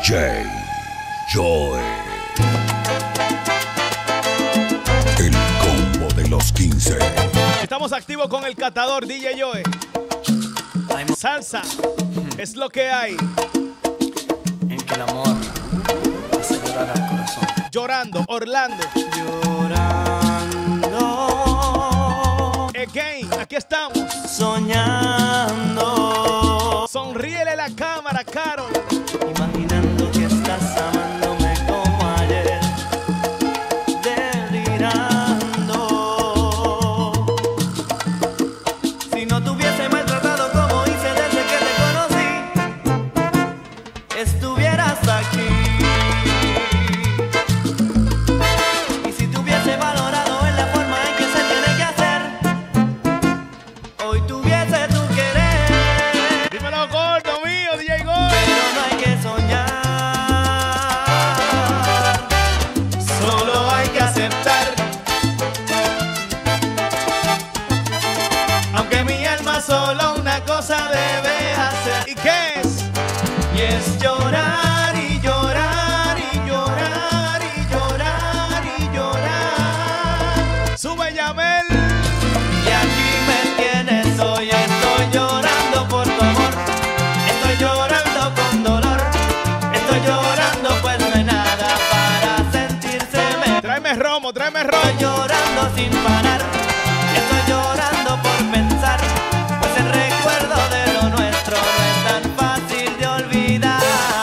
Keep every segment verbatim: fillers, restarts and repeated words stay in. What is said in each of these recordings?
J. Joe. El combo de los quince. Estamos activos con el catador D J Joe. Salsa es lo que hay. En que el amor hace llorar al corazón. Llorando, Orlando. Llorando. Again, aquí estamos. Soñando. Sonríele a la cámara, Carol. Imaginando que estás amándome como ayer. Delirando. Si no te hubiese maltratado como hice desde que te conocí, estuvieras aquí. Y si te hubiese valorado en la forma en que se tiene que hacer, hoy tuviese tu querer. Dímelo, gordo mío, D J Gold. Pero no hay que soñar, solo hay que aceptar. Aunque mi alma solo una cosa debe hacer, ¿Y qué es? y es llorar y llorar y llorar y llorar y llorar. Sube, Yamel. Y aquí me tienes hoy, estoy llorando por tu amor. Estoy llorando con dolor. Estoy llorando pues no hay nada para sentirse mejor. Tráeme romo, tráeme Estoy romo. llorando sin parar. Estoy llorando por pensar, pues el recuerdo de lo nuestro no es tan fácil de olvidar.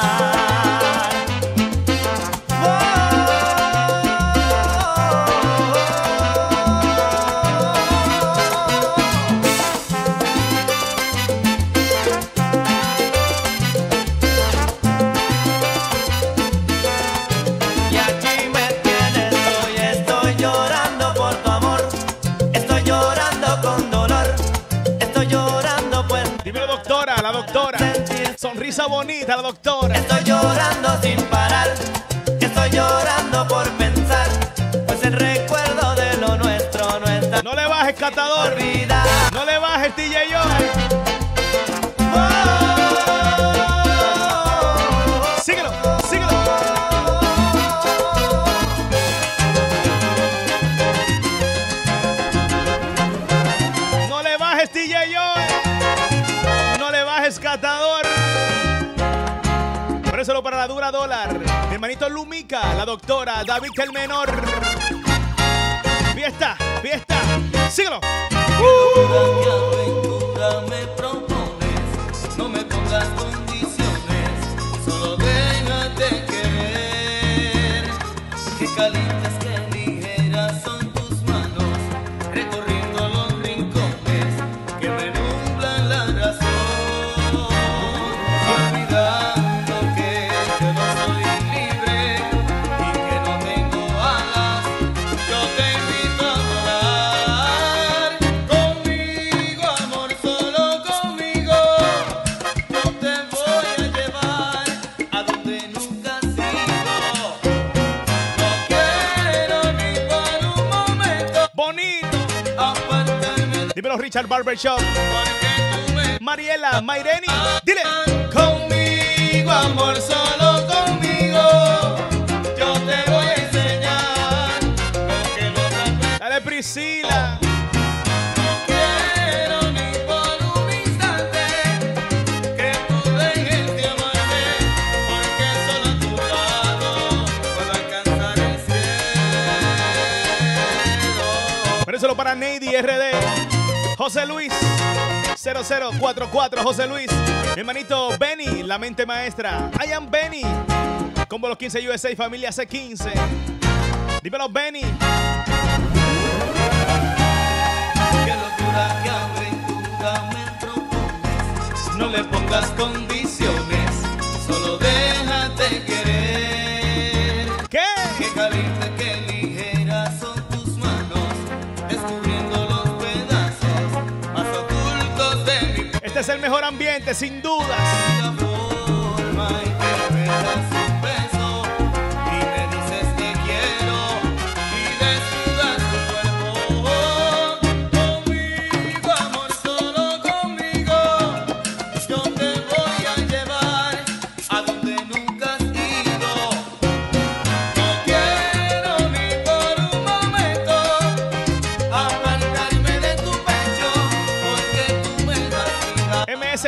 Y aquí me tienes hoy, estoy llorando por tu amor. Estoy llorando con dolor. Estoy llorando pues Dímelo, doctora, la doctora. sentir. Sonrisa bonita, la doctora. Estoy llorando sin parar. Estoy llorando por pensar, pues el recuerdo de lo nuestro no está No le bajes, catador. olvidar. No le bajes, D J Joe. Síguelo, síguelo. No le bajes, D J Joe. No le bajes, catador. Préselo para la dura dólar. Mi hermanito Lumica, la doctora, David el menor. Fiesta, fiesta. Síguelo. ¿Qué aventura me propones? No me pongas condiciones, solo déjate querer. Qué calientes, qué ligeras son tus manos, recorriendo los rincones que me nublan la razón. Olvidando que yo no soy libre y que no tengo alas, yo te invito a volar conmigo, amor, solo conmigo. Yo te voy a llevar a donde nunca has ido. No quiero ni por un momento Bonito. apartarme de Dímelo, Richard Barbershop. porque tú me Mariela, Maireni. Dile. conmigo, amor, solo conmigo. Yo te voy a enseñar lo que no sabes. Dale, Priscila. No quiero ni por un instante que tú dejes de amarme, porque solo a tu lado puedo alcanzar el cielo. Préselo para Nady R D. José Luis. cero cero cuatro cuatro, José Luis. Mi hermanito Benny, la mente maestra. I am Benny. Combo los quince U S A, familia C quince. Dímelo, Benny. Qué locura, qué aventura me propones. No le pongas condiciones, solo déjate querer. ¿Qué? Qué caliente, qué ligeras son tus manos, descubriendo los pedazos más ocultos de mi Este es el mejor ambiente, sin dudas. la forma en que me das un beso y me dices te quiero y desnudas tu cuerpo. Conmigo, amor, solo conmigo. Yo te voy a llevar a donde nunca has ido.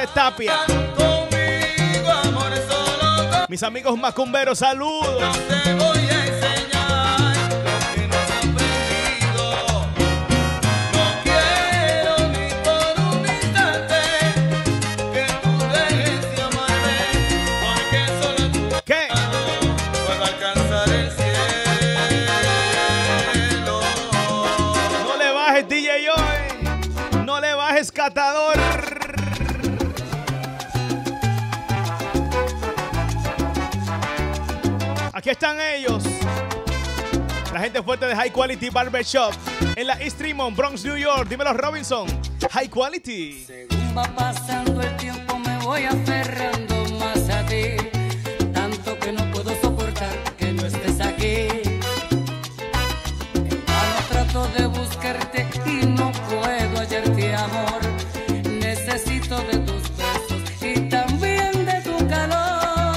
José Tapia. Conmigo, amor, solo con Mis amigos macumberos, saludos. yo te voy a enseñar lo que nos ha aprendido. No quiero ni por un instante que tú dejes de amarme, porque solo tú ¿Qué? puedo alcanzar el cielo. No le bajes, D J hoy. No le bajes, catador. Aquí están ellos. La gente fuerte de High Quality Barbershop en la East Tremont, Bronx, New York. Dímelo, Robinson. High Quality. Según va pasando el tiempo me voy aferrando más a ti, tanto que no puedo soportar que no estés aquí. En vano trato de buscarte y no puedo hallarte, amor. Necesito de tus besos y también de tu calor.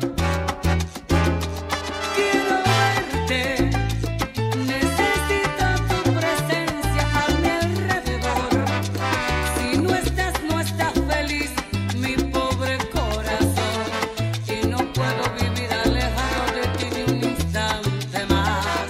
Quiero verte, necesito tu presencia a mi alrededor. Si no estás, no estás feliz, mi pobre corazón. Y no puedo vivir alejado de ti ni un instante más.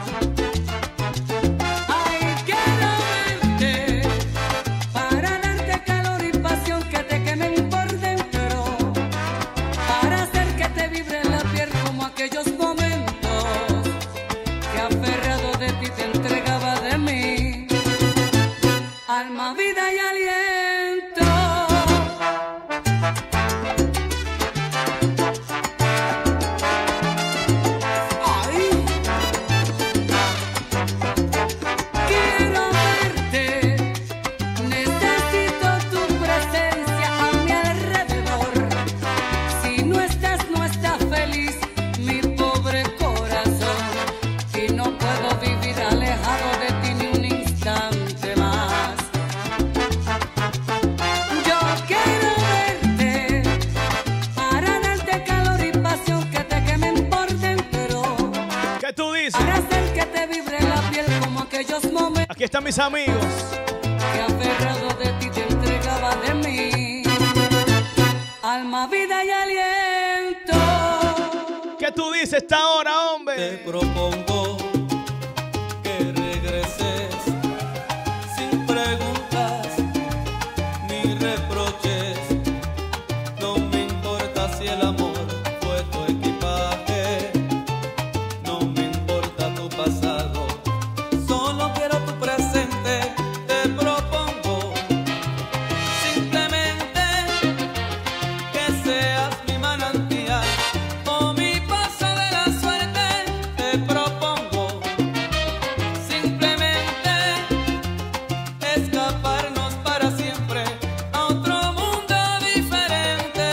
Ay, quiero verte para darte calor y pasión que te quemen por dentro, para hacer que te vibre la piel como aquellos momentos que aferrado de ti te entregaba de mí, alma, vida y aliento. Ay, quiero verte, necesito tu presencia a mi alrededor. Si no estás, no estás feliz, mi pobre corazón. Y no puedo vivir alejado de ti ni un instante más. Yo quiero verte para darte calor y pasión que te quemen por dentro, ¿Qué tú dices? para hacer que te vibre la piel como aquellos momentos Aquí están mis amigos. que aferrado de ti te entregaba de mí, alma, vida y aliento. ¿Qué tú dices esta hora, Te hombre? propongo que regreses sin preguntas ni reproches. No me importa si el amor fue tu equipaje, no me importa tu pasado, solo quiero tu presente. Te propongo simplemente que seas mi manantial o mi paso de la suerte. Te propongo simplemente escaparnos para siempre a otro mundo diferente.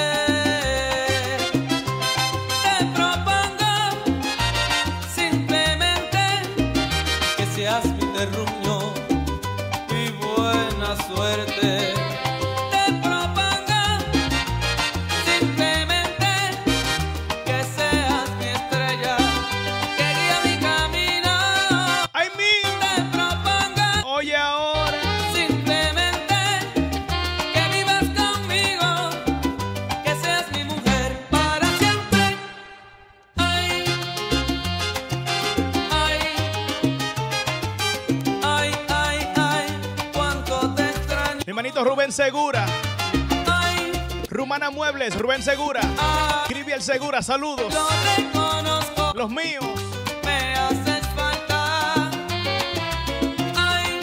Te propongo simplemente que seas mi terruño, mi buena suerte. Te propongo simplemente que seas mi estrella, que guía mi camino. ¡Ay, mi! Te propongo Oye, ahora. simplemente que vivas conmigo, que seas mi mujer para siempre. Ay, ay, ay, ay, ay, cuánto te extraño. Mi hermanito Rubén Segura. Ay, Rumana Muebles, Rubén Segura. ay, Cribiel Segura, saludos. lo reconozco, Los míos. me haces falta. Ay,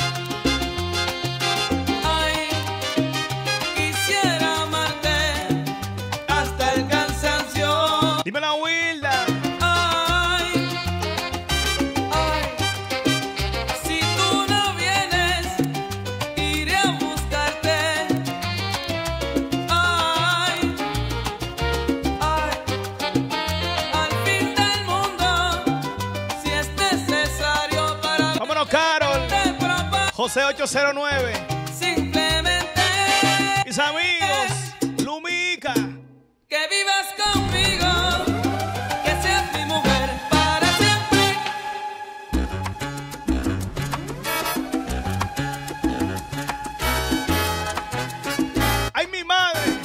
ay, quisiera amarte hasta el cansancio. Dímelo, Wilda. Ay, ay, si tú no vienes, iré a buscarte. Ay, ay, al fin del mundo, si es necesario para Vámonos, Carol. te propongo José ocho cero nueve. simplemente Mis amigos. Lumica. que vivas conmigo, que seas mi mujer para siempre. ¡Ay, mi madre!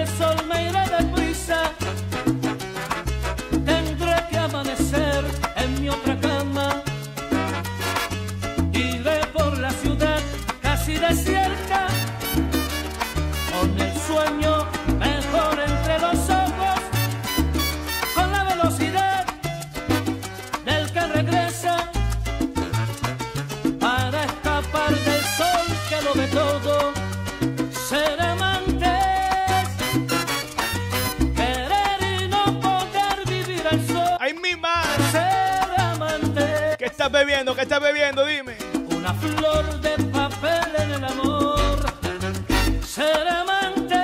el sol me irá deprisa. Tendré que amanecer en mi otra cama. Iré por la ciudad casi desierta, con el sueño mejor entre los ojos, con la velocidad del que regresa, para escapar del sol que lo ve todo. Ser amantes, querer y no poder vivir al sol. ¡Ay, mi madre! Ser amantes, ¿Qué estás bebiendo? ¿Qué estás bebiendo? Dime. una flor de papel en el amor. Ser amantes,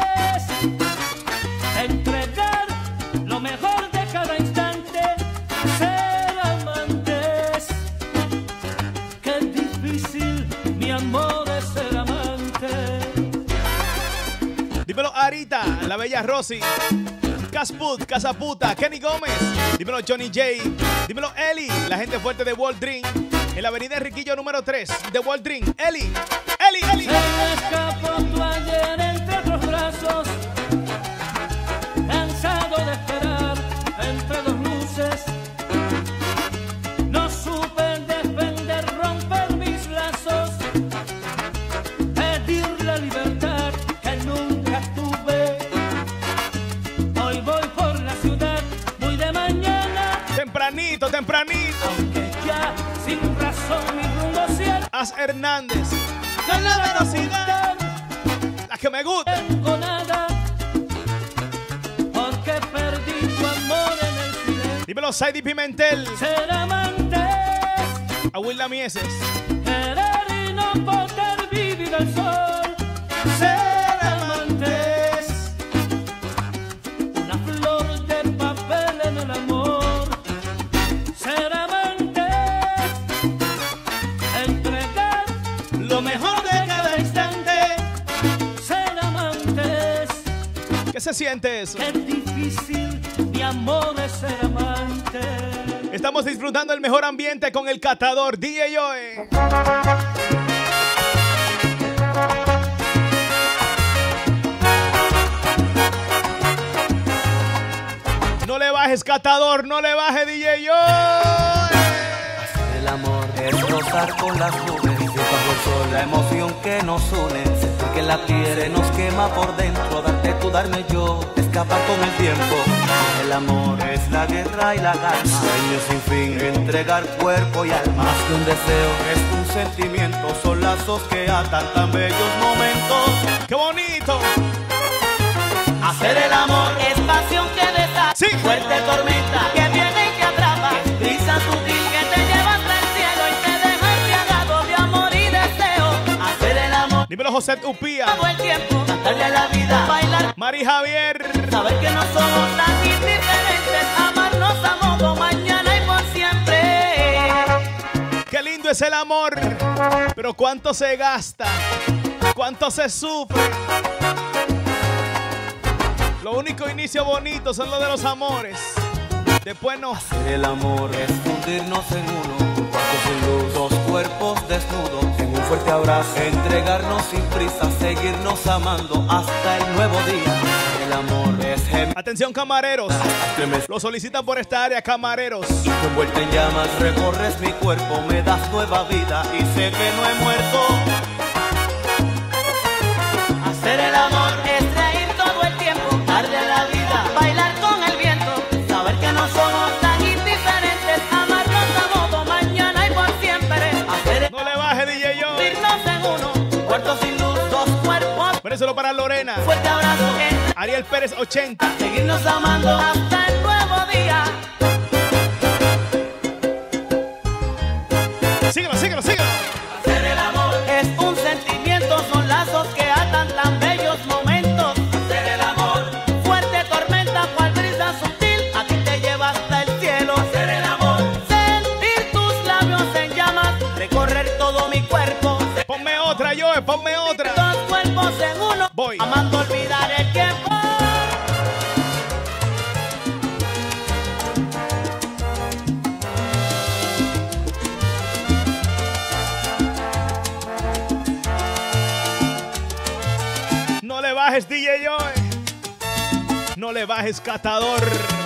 entregar lo mejor de cada instante. Ser amantes, qué difícil, mi amor, es ser amante. Dímelo Arita, la bella Rosy, Casput, Casaputa, Kenny Gómez. Dímelo Johnny J. Dímelo Eli, la gente fuerte de Wall Dream. En la avenida Enriquillo número tres de Wall Dream. Eli, Eli, Eli. Se me escapó tu ayer entre otros brazos, cansado de esperar entre dos luces. No supe defender, romper mis lazos, pedir la libertad que nunca tuve. Hoy voy por la ciudad muy de mañana, Tempranito, tempranito. aunque ya sin razón mi rumbo cierto. As Hernández. Con la velocidad. La que me gusta. Tengo nada, porque perdí tu amor en el silencio. Dímelo Saidi Pimentel. Ser amantes, A Wilda Mieses. querer y no poder vivir al sol. Ser amantes, una flor de papel en el amor. Ser amantes, entregar lo mejor de cada instante. Ser amantes, ¿Qué se siente eso? qué difícil, mi amor, es ser amante. Estamos disfrutando el mejor ambiente con el catador D J Joe. No le bajes, catador, no le bajes, D J Joe. El amor es gozar con las nubes, bajo el sol, la emoción que nos une, sentir que la piel nos quema por dentro, darte tú, darme yo, escapar con el tiempo. El amor es la guerra y la calma, sueño sin fin, entregar cuerpo y alma. Más que un deseo, es un sentimiento, son lazos que atan tan bellos momentos. ¡Qué bonito! Hacer el amor es pasión que desata, Sí. fuerte tormenta que viene y te atrapa, es brisa sutil que te lleva hasta el cielo y te deja embriagado de amor y deseo. Hacer el amor Dímelo José Upía. todo el tiempo, cantarle a la vida, bailar, Mari Javier. saber que no somos tan indiferentes, amarnos a modo mañana y por siempre. Qué lindo es el amor. Pero cuánto se gasta. Cuánto se sufre. Lo único inicio bonito son los de los amores. Después no. Hacer el amor es fundirnos en uno, un cuarto sin luz, dos cuerpos desnudos, en un fuerte abrazo, entregarnos sin prisa, seguirnos amando hasta el nuevo día. El amor es gem- Atención camareros. que me Lo solicitan por esta área, camareros. y tú envuelta en llamas, recorres mi cuerpo, me das nueva vida y sé que no he muerto. Hacer el amor es reír todo el tiempo, darle a la vida, bailar con el viento, saber que no somos tan indiferentes, amarnos a modo mañana y por siempre. Hacer el No le baje, D J Joe. irnos en uno, cuarto sin luz, dos cuerpos, Ponéselo para Lorena. fuerte abrazo, entre- Ariel Pérez ochenta. seguirnos amando hasta el nuevo día. Síguelo, síguelo, síguelo. Hacer el amor es un sentimiento, son lazos que atan tan bellos momentos. Hacer el amor, fuerte tormenta, cual brisa sutil, a ti te lleva hasta el cielo. Hacer el amor, sentir tus labios en llamas, recorrer todo mi cuerpo. Ponme otra, Joe, ponme otra. Dos cuerpos en uno, Voy. amando olvidar el tiempo. No le bajes, D J Joe. No le bajes, catador.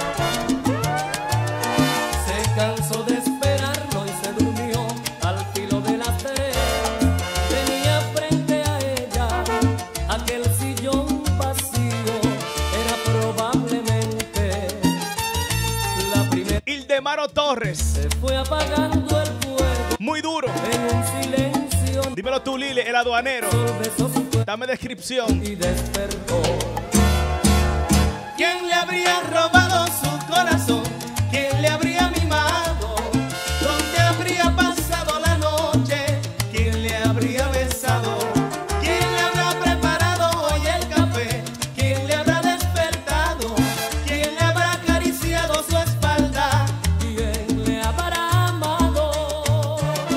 Se cansó de esperarlo y se durmió al filo de las tres. Tenía frente a ella aquel sillón vacío. Era probablemente la primera. Ildemaro Torres. Se fue apagando el fuego Muy duro. en un silencio. Dímelo tú, Lili, el aduanero. Sol besó su cuerpo Dame descripción. y despertó. ¿Quién le habría robado su corazón? ¿Quién le habría mimado? ¿Dónde habría pasado la noche? ¿Quién le habría besado? ¿Quién le habrá preparado hoy el café? ¿Quién le habrá despertado? ¿Quién le habrá acariciado su espalda? ¿Quién le habrá amado?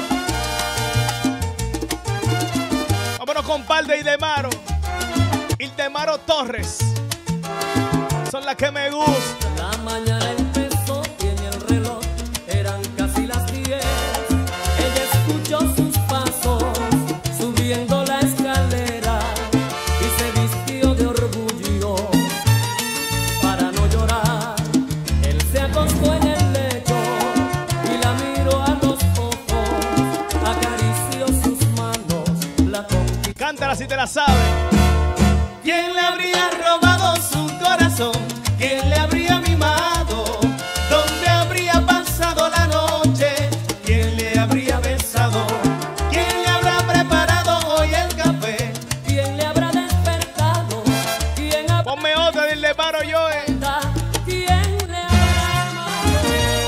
Vámonos con par de Ildemaro. Ildemaro Torres. Son las que me gustan. La mañana empezó y en el reloj eran casi las diez. Ella escuchó sus pasos subiendo la escalera y se vistió de orgullo para no llorar. Él se acostó en el lecho y la miró a los ojos, acarició sus manos, la conquistó. Cántala si te la sabes. ¿Quién le habría robado su corazón? ¿Quién le habría mimado? ¿Dónde habría pasado la noche? ¿Quién le habría besado? ¿Quién le habrá preparado hoy el café? ¿Quién le habrá despertado? ¿Quién habrá Ponme otra de Ildemaro Joe. ¿Quién le habrá amado?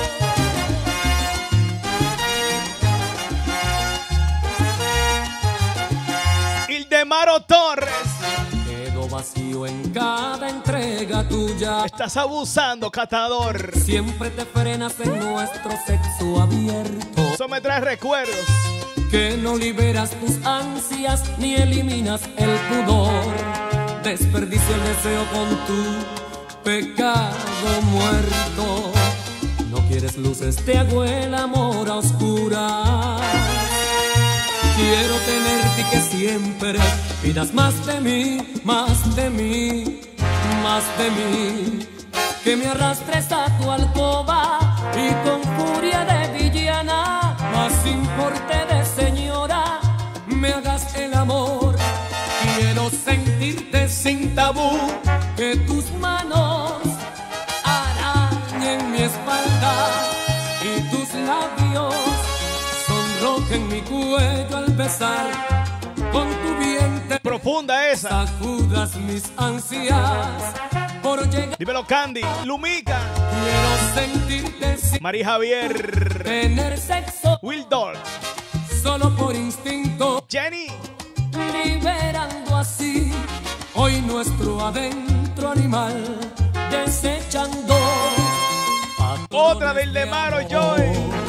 Ildemaro Torres. Quedó vacío en cada entrega tuya. Estás abusando, catador. Siempre te frenas en nuestro sexo abierto. Eso me trae recuerdos. Que no liberas tus ansias ni eliminas el pudor. Desperdicio el deseo con tu pecado muerto. No quieres luces, te hago el amor a oscuras. Quiero tenerte y que siempre pidas más de mí, más de mí, más de mí. Que me arrastres a tu alcoba y con furia de villana, más sin porte de señora, me hagas el amor. Quiero sentirte sin tabú, que tus manos arañen mi espalda y tus labios sonrojen mi cuello al besar. Con tu vientre Profunda esa. sacudas mis ansias por llegar. Dímelo, Candy. Lumica. Quiero sentirte sin María Javier. tener sexo, Wildor. solo por instinto, Jenny. liberando así hoy nuestro adentro animal, desechando Otra de Ildemaro Joe.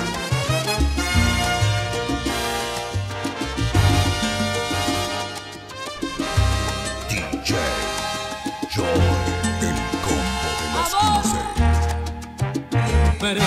D J Joy, el combo de los quince. Pero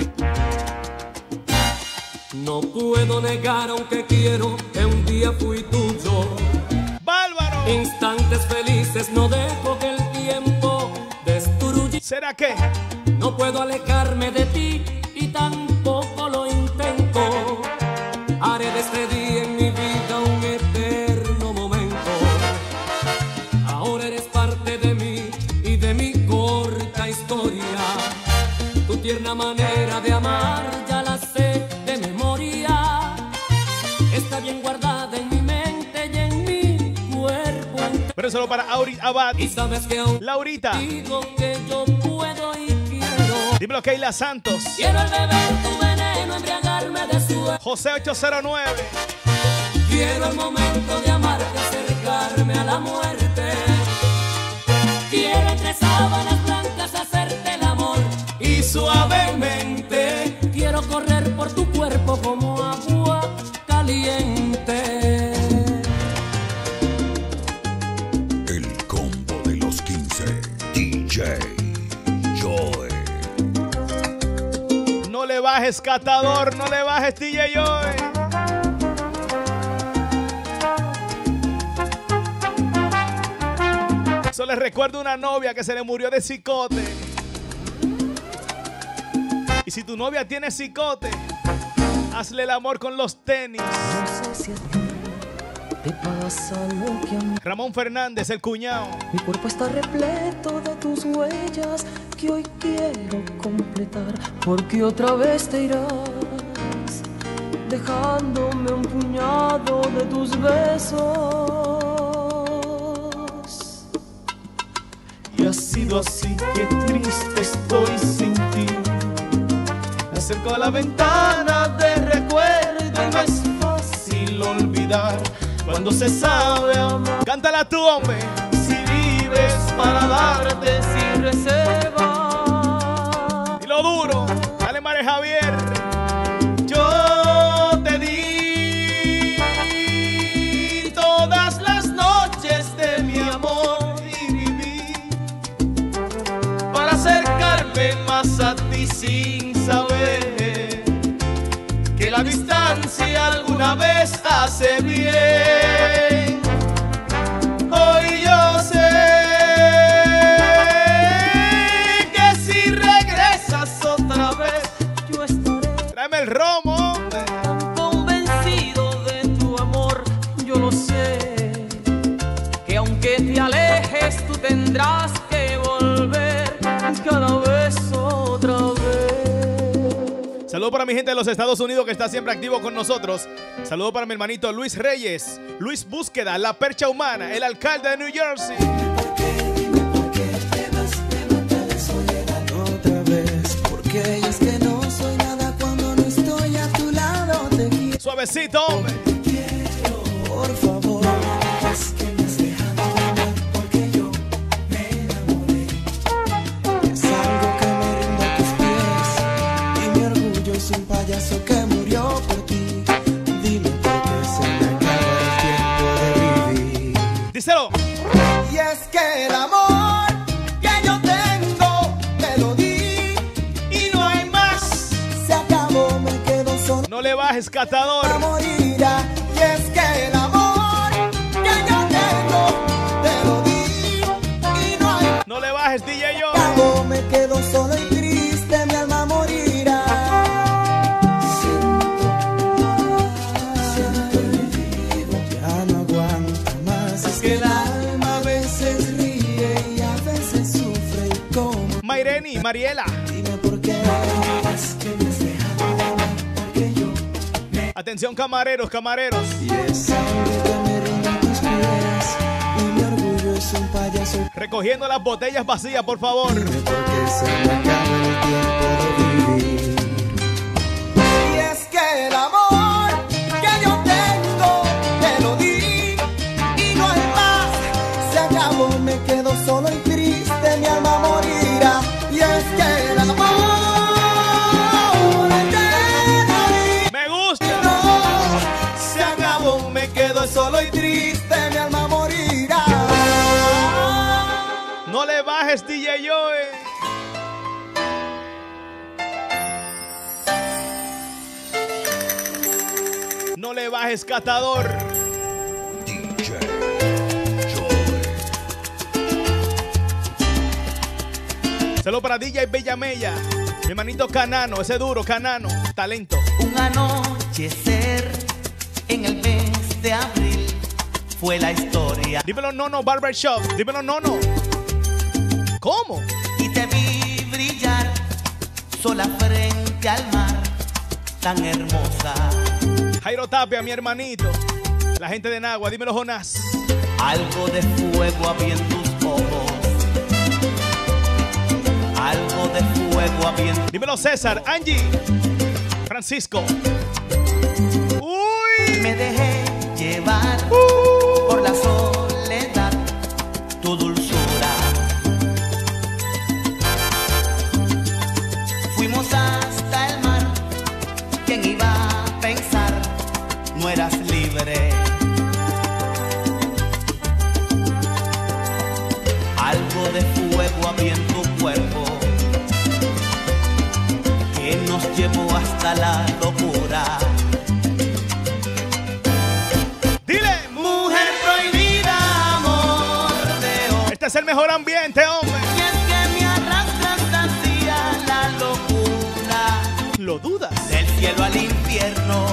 no puedo negar, aunque quiero, que un día fui tuyo. Bárbaro. Instantes felices no dejo que el tiempo destruya. ¿Será que? No puedo alejarme de ti y tampoco lo intento. Haré de este día en mi vida un eterno momento. Ahora eres parte de mí y de mi corta historia. Tu tierna manera de amar ya la sé de memoria. Está bien guardada en mi mente y en mi cuerpo. Pero solo para Auri Abad. Y sabes que aún Laurita. digo que yo puedo y quiero. Dímelo, Keila Santos. Quiero el beber tu veneno, embriagarme de su. José ocho cero nueve. Quiero el momento de amarte, acercarme a la muerte. Quiero entre sábanas blancas hacerte el amor y suavemente. Quiero correr por tu cuerpo como agua caliente. El combo de los quince. D J Joy. No le bajes, catador. No le bajes, D J Joy. Eso le recuerda a una novia que se le murió de cicote. Y si tu novia tiene cicote, hazle el amor con los tenis. No sé si a ti te pasa lo que a mí. Ramón Fernández, el cuñado. Mi cuerpo está repleto de tus huellas que hoy quiero completar, porque otra vez te irás, dejándome un puñado de tus besos. Y ha sido así, qué triste estoy sin ti. Me acerco a la ventana de recuerdo y no es fácil olvidar cuando se sabe amar. Cántala tú, hombre. Si vives para darte sin reserva. Y lo duro, dale María Javier. Yo te di todas las noches de mi amor y viví para acercarme más a ti sin saber que la distancia alguna vez hace bien. Hoy yo sé que si regresas otra vez Yo estaré tráeme el romo. tan convencido de tu amor. Yo lo sé, que aunque te alejes tú tendrás que volver cada vez otra vez. Saludos para mi gente de los Estados Unidos que está siempre activo con nosotros. Saludos para mi hermanito Luis Reyes, Luis Búsqueda, la percha humana, el alcalde de New Jersey. Otra vez, porque es que no soy nada cuando no estoy a tu lado. Te quiero, Suavecito, hombre. por favor. Es que me has dejado amar porque yo me enamoré. Es algo que me rinde a tus pies y mi orgullo es un payaso que murió por ti. Dime por qué se me acaba el tiempo de vivir. Díselo. Y es que el amor que yo tengo te lo di y no hay más. Se acabó, me quedo solo. No le bajes, catador. Morirá. Y es que el amor que yo tengo te lo di y no hay. No le bajes, D J Yo. Acabó, me quedo solo y triste, mi alma morirá. Siento el vivo, ya no aguanto más. Es que el alma a veces ríe y a veces sufre y como. Mayreni, Mariela. Dime por qué es que me has dejado amar, porque yo me. Atención, camareros, camareros. Y es algo que me rinde a tus pies y mi orgullo es un payaso. Recogiendo las botellas vacías, por favor. Dime por qué se me acaba el tiempo de vivir. Y es que el amor que yo tengo te lo di y no hay más. Se acabó, me quedo solo y triste, mi alma morirá. Y es que el amor que te di Me gusta. no se acabó, me quedo solo y triste, mi alma morirá. No le bajes, D J Yo. eh. No le bajes, catador. D J Joy. Saludos para D J Bellamella. Mi hermanito Canano, ese duro, Canano. Talento. Un anochecer en el mes de abril fue la historia Dímelo, Nono Barbershop. Dímelo, Nono. ¿Cómo? y te vi brillar sola frente al mar, tan hermosa. Jairo Tapia, mi hermanito. La gente de Nagua. Dímelo, Jonás. Algo de fuego había en tus ojos, algo de fuego había en Dímelo, César. Angie. Francisco. Uy. Me dejé llevar por la soledad, tu dulzura. Fuimos hasta el mar, ¿quién iba a pensar? No eras libre. Algo de fuego había en tu cuerpo que nos llevó hasta la locura. Dile. Mujer prohibida, amor de es el mejor ambiente, hombre. Y es que me arrastras hacia la locura. ¿Lo dudas? Del cielo al infierno,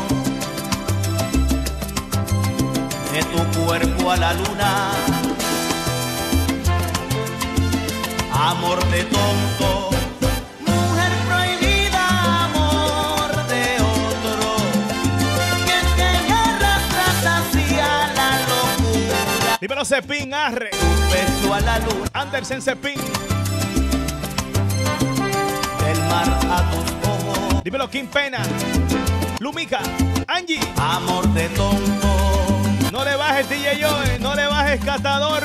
de tu cuerpo a la luna. Amor de tonto, mujer prohibida, amor de otro. Que es que me arrastras hacia la locura. Dímelo, Cepín, arre. Beso a la luna, Andersen Cepín. del mar a tus ojos. Dímelo, Kim Pena. Lumica. Angie. Amor de tonto, No le bajes, D J Joe. No le bajes, Catador.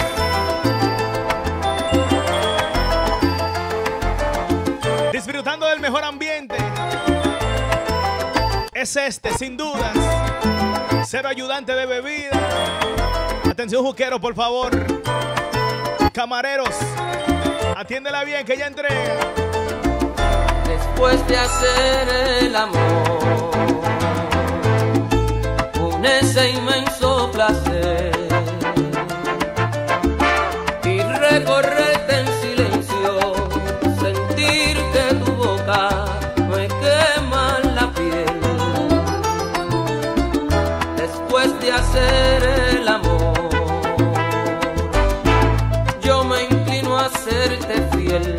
Disfrutando del mejor ambiente. Es este, sin dudas. Cero ayudante de bebida. Atención, juquero, por favor. Camareros, atiéndela bien, que ya entré. Después de hacer el amor con ese inmenso placer y recorrerte en silencio, sentir que tu boca me quema la piel. Después de hacer el amor, yo me inclino a serte fiel.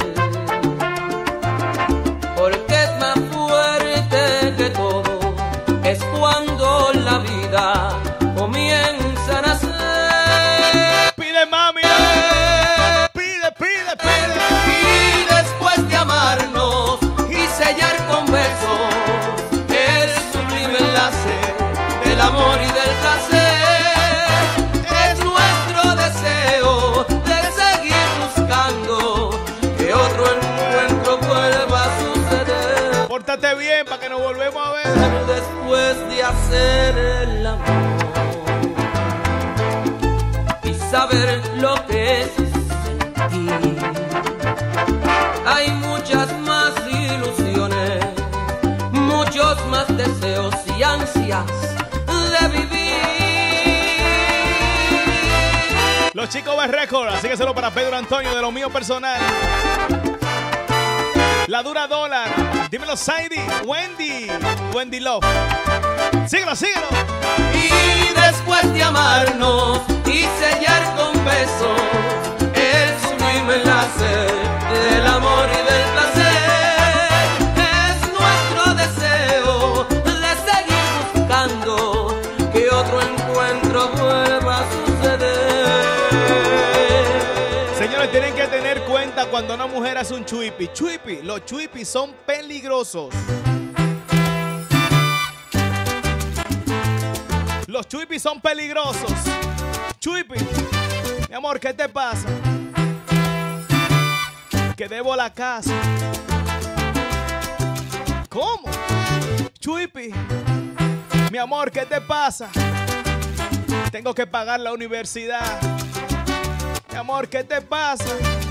Porque es más fuerte que todo, es cuando la vida comienza a nacer. Pide, mami. Pide, pide, pide. Y después de amarnos y sellar con besos el sublime enlace del amor y del placer, es nuestro deseo de seguir buscando que otro encuentro vuelva a suceder. Pórtate bien para que nos volvemos a ver. Después de hacer el amor y saber lo que es sentir, hay muchas más ilusiones, muchos más deseos y ansias de vivir. Los chicos de récord, así que solo para Pedro Antonio, de lo mío personal. La dura dólar. Dímelo, Saidi. Wendy. Wendy Love. Síguelo, síguelo. Y después de amarnos y sellar con besos el sublime enlace del amor y del placer, es nuestro deseo de seguir buscando que otro encuentro vuelva a suceder. Señores, tienen que tener cuenta cuando una mujer hace un chuipi. Chuipi. Los chuipis son peligrosos. Los chuipis son peligrosos. Chuipi. Mi amor, ¿qué te pasa? Que debo la casa. ¿Cómo? Chuipi. Mi amor, ¿qué te pasa? Tengo que pagar la universidad. Mi amor, ¿qué te pasa?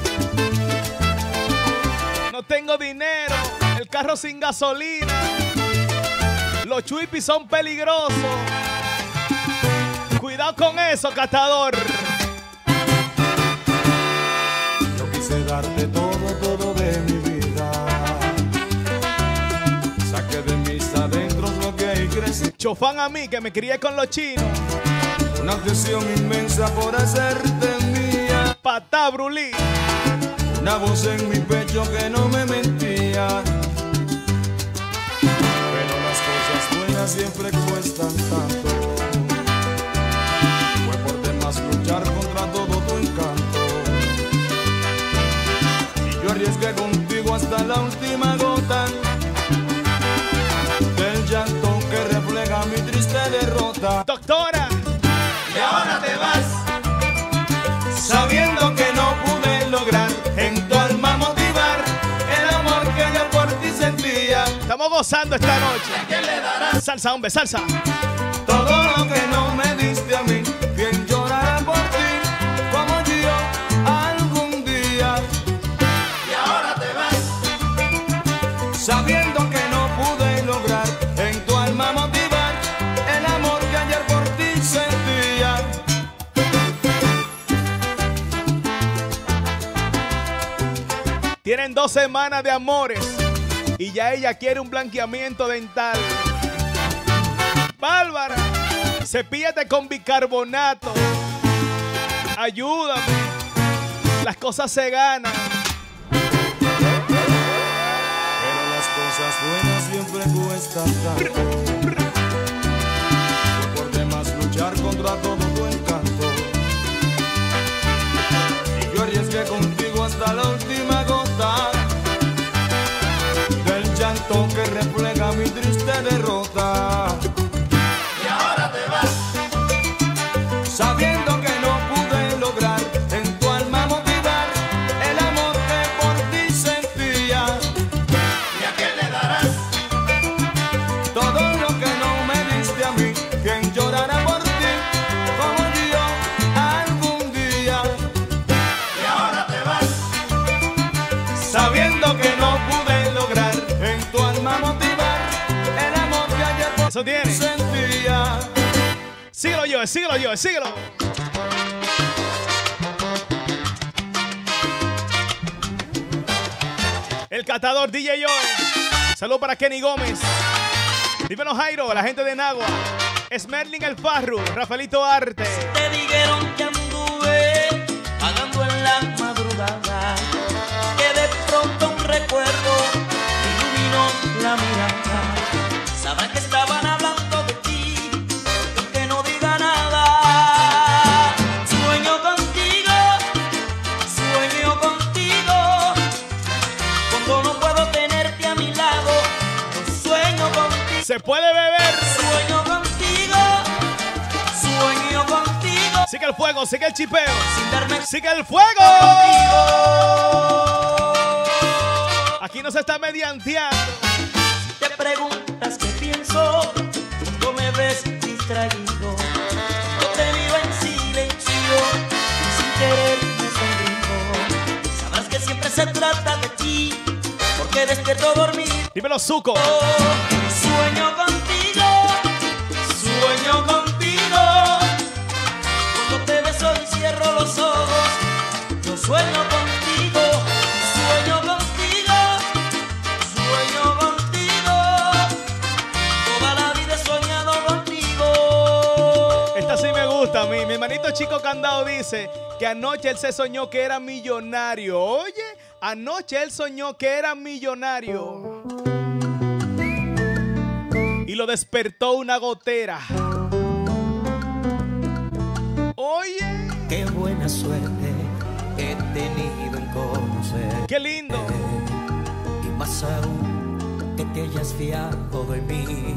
No tengo dinero. El carro sin gasolina. Los chuipis son peligrosos. Cuidado con eso, catador. Yo quise darte todo, todo de mi vida. Saqué de mis adentros lo que hay crecí. Chofán a mí, que me crié con los chinos. Una obsesión inmensa por hacerte mía. Patá, Brulí. Una voz en mi pecho que no me mentía. Pero las cosas buenas siempre cuestan tanto. Fue por demás luchar contra todo tu encanto. Y yo arriesgué contigo hasta la última gota del llanto que refleja mi triste derrota. Doctora. Y ahora te vas, sabiendo que no pude lograr en tu alma motivar el amor que yo por ti sentía. Estamos gozando esta noche. ¿Quién le dará Salsa, hombre, salsa. todo lo que no me diste a mí? ¿Quién llorará por ti como yo algún día? Y ahora te vas, sabiendo que no pude lograr en tu alma motivar el amor que ayer por ti sentía. Tienen dos semanas de amores y ya ella quiere un blanqueamiento dental. Bárbara, cepíllate con bicarbonato. Ayúdame. Las cosas se ganan. Pero las cosas buenas siempre cuestan tanto. Y por demás luchar contra todo tu encanto. Y yo arriesgué contigo hasta la última gota del llanto que refleja mi triste derrota. Y ahora te vas, sabiendo que no pude lograr en tu alma motivar el amor que por ti sentía. ¿Y a quién le darás todo lo que no me diste a mí? ¿Quién llorará por ti como yo algún día? Y ahora te vas, sabiendo que no pude lograr en tu alma motivar el amor que ayer por Eso ti tiene. sentía. Síguelo yo, síguelo yo, síguelo. El catador D J Joe. Saludos para Kenny Gómez. Dímelo Jairo, la gente de Nagua. Smerling El Farru, Rafaelito Arte. Te dijeron que anduve pagando en la madrugada, que de pronto un recuerdo iluminó la mirada. Sabrán que estaban hablando de ti, aunque no diga nada. Sueño contigo, sueño contigo, cuando no puedo tenerte a mi lado. No sueño contigo. Se puede beber. Sueño contigo, sueño contigo, Sigue el fuego, sigue el chipeo. sin darme Sigue el fuego. contigo. Aquí no se está medianteando. Te preguntas qué pienso cuando me ves distraído. Yo te miro en silencio y sin querer me sonrijo. Sabrás que siempre se trata de ti, porque despierto dormido. Dímelo Zuko. Sueño contigo, sueño contigo. Cuando te beso y cierro los ojos, yo sueño contigo, sueño contigo, sueño contigo. Toda la vida he soñado contigo. Esta sí me gusta a mí. Mi hermanito Chico Candado dice que anoche él se soñó que era millonario. Oye, anoche él soñó que era millonario. Y lo despertó una gotera. Oye, Qué buena suerte he tenido en conocer. qué lindo. Y más aún que te hayas fiado en mí.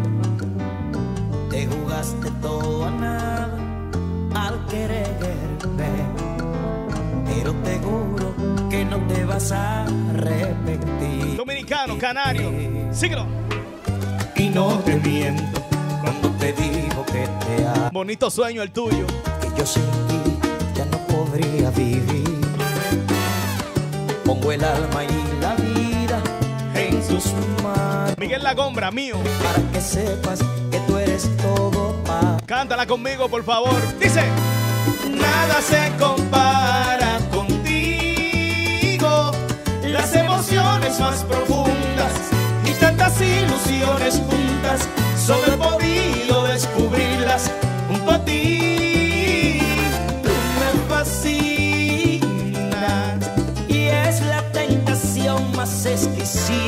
Te jugaste todo a nada al quererme, pero te juro que no te vas a arrepentir. Dominicano, canario. Síguelo. Y no te miento cuando te digo que te amo, Bonito sueño el tuyo. que yo sin ti ya no podría vivir. Pongo el alma y la vida en tus manos, Miguel Lagombra, mío. para que sepas que tú eres todo para. Cántala conmigo, por favor. Dice. Nada se compara contigo. Las emociones más profundas y tantas ilusiones juntas, solo he podido descubrirlas junto a ti. Tú me fascinas. Y es la tentación más exquisita.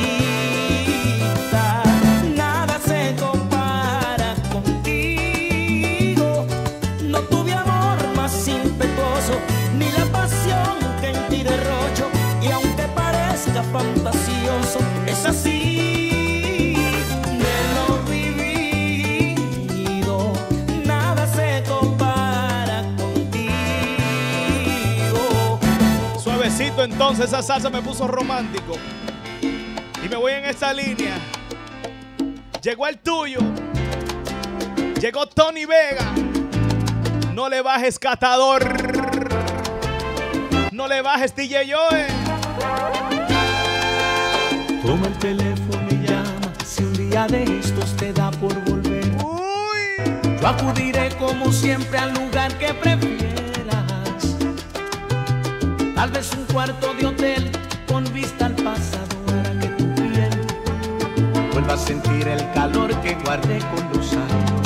Nada se compara contigo. No tuve amor más impetuoso, ni la pasión que en ti derrocho. Y aunque parezca fantasioso, es así. De lo vivido, nada se compara contigo. Suavecito entonces, esa salsa me puso romántico. Y me voy en esta línea. Llegó el tuyo. Llegó Tony Vega. No le bajes, catador. No le bajes, D J Joe. Toma el teléfono y llama si un día de estos te da por volver. Uy. Yo acudiré como siempre al lugar que prefieras. Tal vez un cuarto de hotel con con vista al pasado hará que tu piel vuelva a sentir el calor que guardé con los años.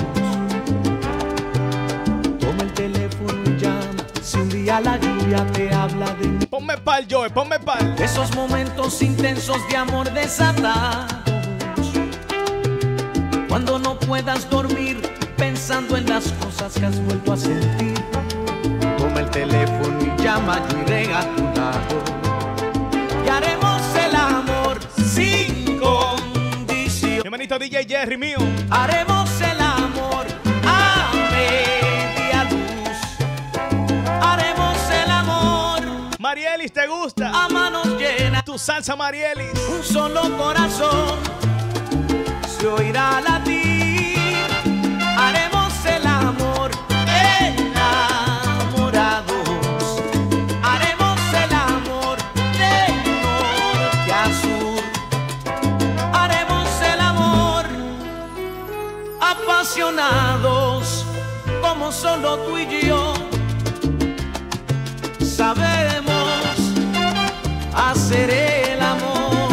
Toma el teléfono y llama si un día la lluvia te habla de mí. Ponme pal, Joe, ponme pal. Esos momentos intensos de amor desatados, cuando no puedas dormir pensando en las cosas que has vuelto a sentir. Toma el teléfono y llama, yo iré a tu lado y haremos el amor sin condición. Mi hermanito D J Jerry mío. Haremos el amor a media luz. Haremos el amor Marielis, ¿te gusta? a manos llenas. Tu salsa, Marielis. Un solo corazón se oirá latir. Haremos el amor enamorados. Haremos el amor de norte a sur. Haremos el amor apasionados, como solo tú y yo sabemos hacer el amor.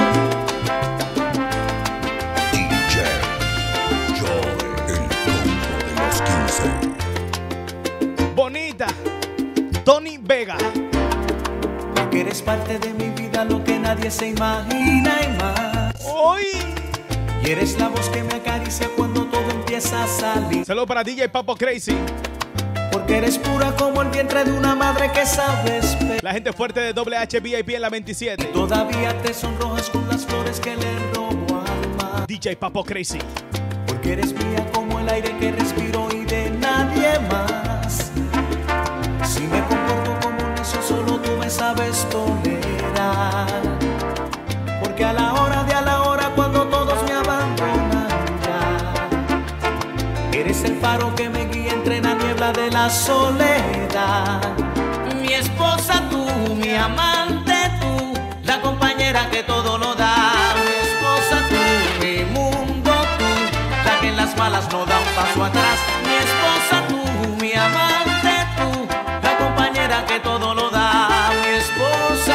D J Joe, el combo de los quince. Bonita. Tony Vega. Que eres parte de mi vida, lo que nadie se imagina y más. Hoy. Y eres la voz que me acaricia cuando todo empieza a salir. Saludos para D J Papo Crazy. Porque eres pura como el vientre de una madre que sabe esperar. La gente fuerte de W H V I P en la veintisiete. Todavía te sonrojas con las flores que le robo al mar. D J Papo Crazy. Porque eres mía como el aire que respiro y de nadie más. Si me comporto como un necio, solo tú me sabes tolerar. Porque a la hora de a la hora, cuando todos me abandonan ya, eres el faro que me guía entre la niebla de la soledad. Mi esposa tú, mi amante tú, la compañera que todo lo da. Mi esposa tú, mi mundo tú, la que en las malas no da un paso atrás. Mi esposa tú, mi amante tú, la compañera que todo lo da. Mi esposa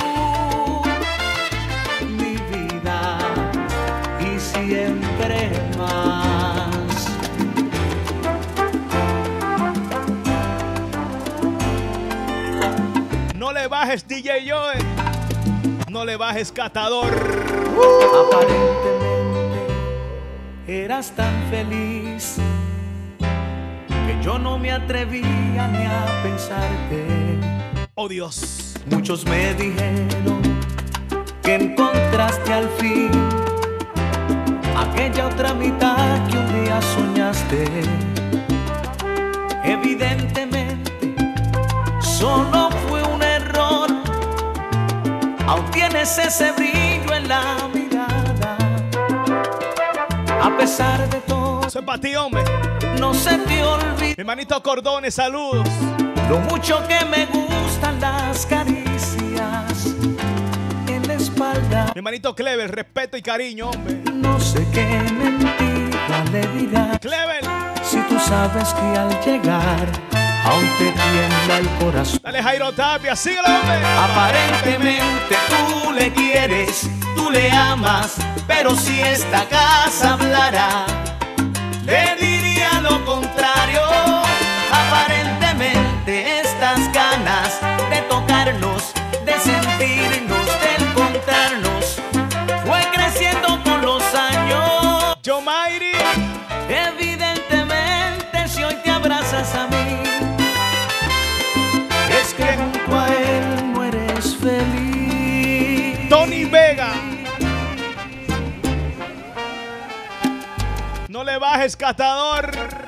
tú, mi vida y siempre más. No le bajes, D J Joe. No le bajes, Catador. Aparentemente eras tan feliz que yo no me atrevía ni a pensarte. Oh, Dios. Muchos me dijeron que encontraste al fin aquella otra mitad que un día soñaste. Evidentemente solo fue un error. Aún tienes ese brillo en la mirada. A pesar de todo, Eso es para ti, hombre. no se te olvida Mi hermanito Cordones, saludos. lo mucho que me gustan las caricias en la espalda. Mi hermanito Clever, respeto y cariño, hombre. No sé qué mentira le dirás Clever. si tú sabes que al llegar aún te tiembla el corazón. Dale, Jairo Tapia, síguelo, hombre. Aparentemente tú le quieres, tú le amas, pero si esta casa hablara, le diría lo contrario. Aparentemente estas ganas de tocarnos, de sentirnos, de encontrarnos, fue creciendo con los años. Joe Mighty. Evidentemente si hoy te abrazas a mí, es que junto a él no eres feliz. Tony Vega. No le bajes, Catador.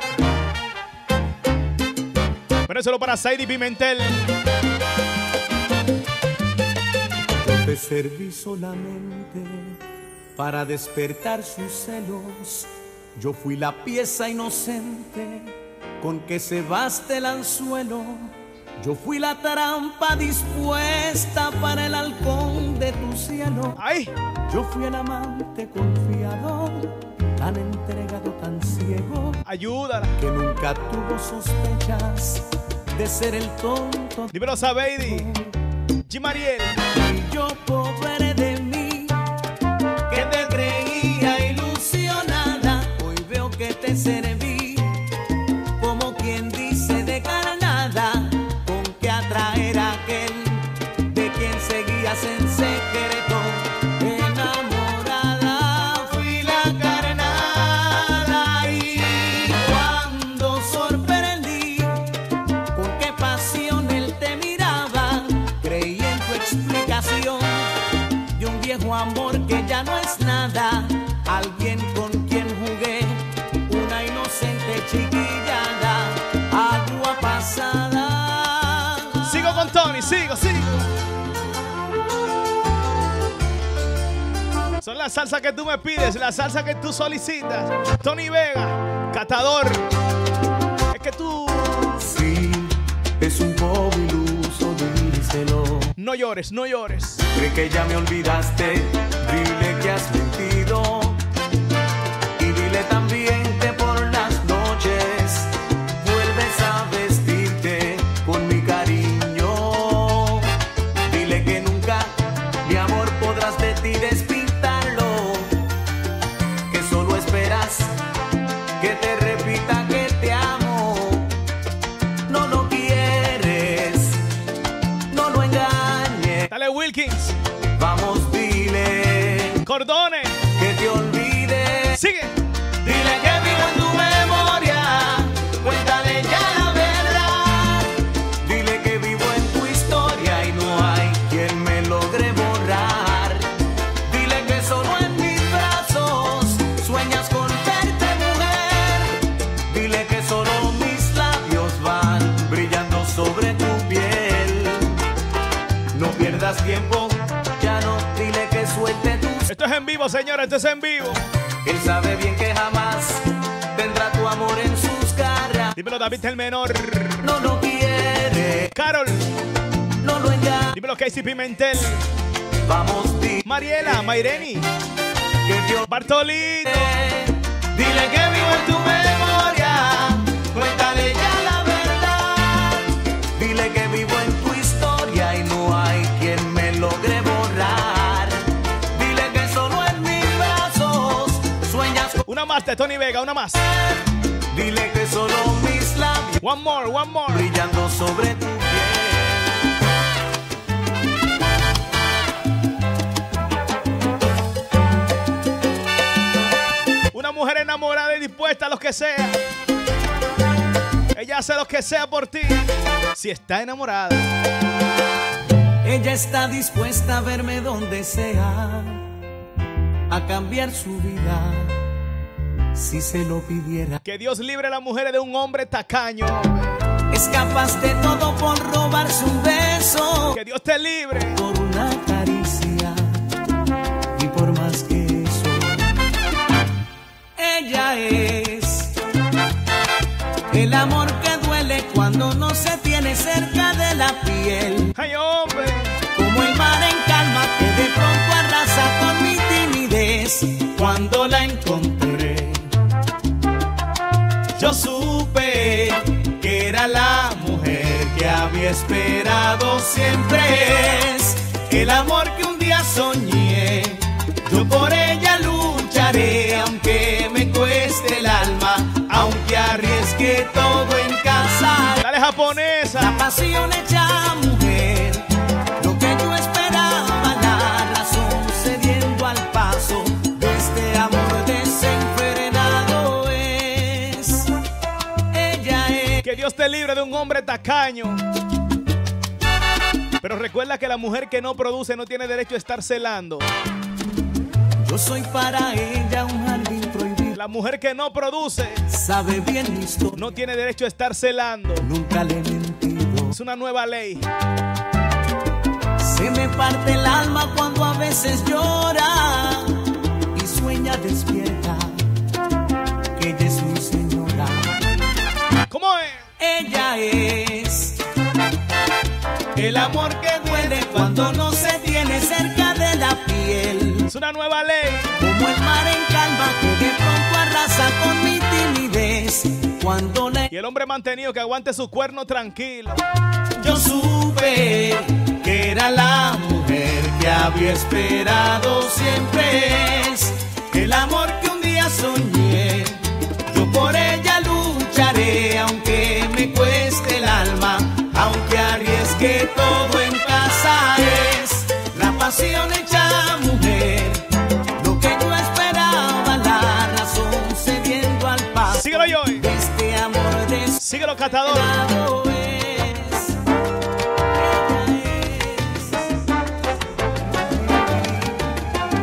Pero solo para Sadie Pimentel. Te serví solamente para despertar sus celos. Yo fui la pieza inocente con que cebaste el anzuelo. Yo fui la trampa dispuesta para el halcón de tu cielo. ¡Ay! Yo fui el amante confiado, tan entregado, tan ciego, Ayúdala. que nunca tuvo sospechas de ser el tonto. Dímelo, Sabeidi. G. Mariel. Y yo, pobre amor que ya no es nada, alguien con quien jugué, una inocente chiquillada, agua pasada. Sigo con Tony, sigo, sigo. Son las salsas que tú me pides, la salsa que tú solicitas. Tony Vega, catador. Es que tú... Sí, es un poco iluso, díselo. No llores, no llores. Cree que ya me olvidaste, dile que has mentido. Y dile también que por las noches vuelves a vestirte con mi cariño. Dile que nunca, mi amor, podrás de ti despintarlo. Que solo esperas que te repita que te amo. No lo quieres, no lo engañes. Dale, Wilkins. Vamos, dile Cordones. que te olvides. Sigue. Dile que vivo en tu memoria. Cuéntale ya la verdad. Dile que vivo en tu historia y no hay quien me logre borrar. Dile que solo en mis brazos sueñas con verte, mujer. Dile que solo mis labios van brillando sobre tu piel. No pierdas tiempo, ya no, dile que suelte tus. Esto es en vivo, señores, esto es en vivo. Él sabe bien que jamás tendrá tu amor en sus garras. Dímelo, David el menor. No lo quiere, Carol. no lo engañe. Dímelo, Casey Pimentel. Vamos, dile Mariela, Maireni. que te Bartolito. olvide. Dile que vivo en tu memoria. Cuéntale ya la verdad. Dile que vivo en tu historia y no hay quien me logre borrar. Dile que solo en mis brazos sueñas con. Una más de Tony Vega, una más. Dile que solo mis labios One more, one more. brillando sobre tu piel. Una mujer enamorada y dispuesta a lo que sea. Ella hace lo que sea por ti. Si está enamorada. Ella está dispuesta a verme donde sea, a cambiar su vida, si se lo pidiera. Que Dios libre a las mujeres de un hombre tacaño. Es capaz de todo por robarse un beso, Que Dios te libre. por una caricia y por más que eso. Ella es el amor que duele cuando no se tiene cerca de la piel. Ay, hombre. Como el mar en calma que de pronto arrasa con mi timidez. Cuando la encontré, yo supe que era la mujer que había esperado siempre. Es el amor que un día soñé. Yo por ella lucharé, aunque me cueste el alma, aunque arriesgue todo en casa. Dale, japonesa. La pasión hecha mujer, lo que yo esperaba, la razón cediendo al paso de este amor desenfrenado es. Ella es. Que Dios te libre de un hombre tacaño. Pero recuerda que la mujer que no produce no tiene derecho a estar celando. Yo soy para ella un jardín prohibido. La mujer que no produce Sabe bien mi historia, no tiene derecho a estar celando. nunca le he mentido. Es una nueva ley. Se me parte el alma cuando a veces llora y sueña despierta que ella es mi señora. ¿Cómo es? Ella es el amor que duele cuando no se tiene cerca de la piel. Es una nueva ley. Como el mar en calma que de pronto arrasa con mi timidez. Cuando le Y el hombre mantenido que aguante su cuerno tranquilo. yo supe que era la mujer que había esperado siempre. Es el amor que un día soñé. Yo por ella lucharé, aunque me cueste el alma, aunque arriesgue todo en casa. Es la pasión hecha mujer, lo que yo esperaba, la razón cediendo al paso. Síguelo, Joy. De este amor desesperado. Síguelo, catador. es. Ella es.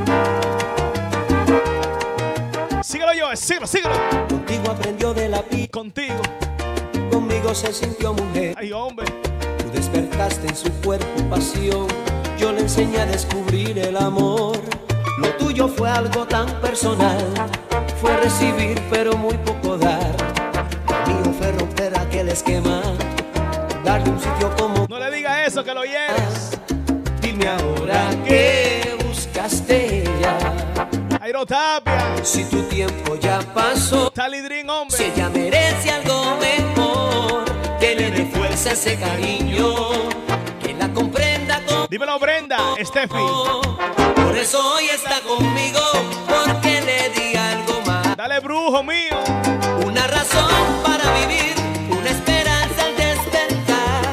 Joe, síguelo, síguelo. Contigo aprendió de la vida, Contigo. conmigo se sintió mujer. Ay, hombre. Tú despertaste en su cuerpo pasión, yo le enseñé a descubrir el amor. Lo tuyo fue algo tan personal, fue recibir pero muy poco dar. Lo mío fue romper aquel esquema, darle un sitio como... No le diga eso, que lo hieres. Dime ahora qué buscaste ya, Jairo Tapia. si tu tiempo ya pasó. Tally Dream, hombre. Si ella merece algo mejor, que le dé fuerza a ese cariño, que la comprenda con... Dímelo, Brenda, Steffi. Por eso hoy está conmigo, porque le di algo más. Dale, brujo mío. Una razón para vivir, una esperanza al despertar.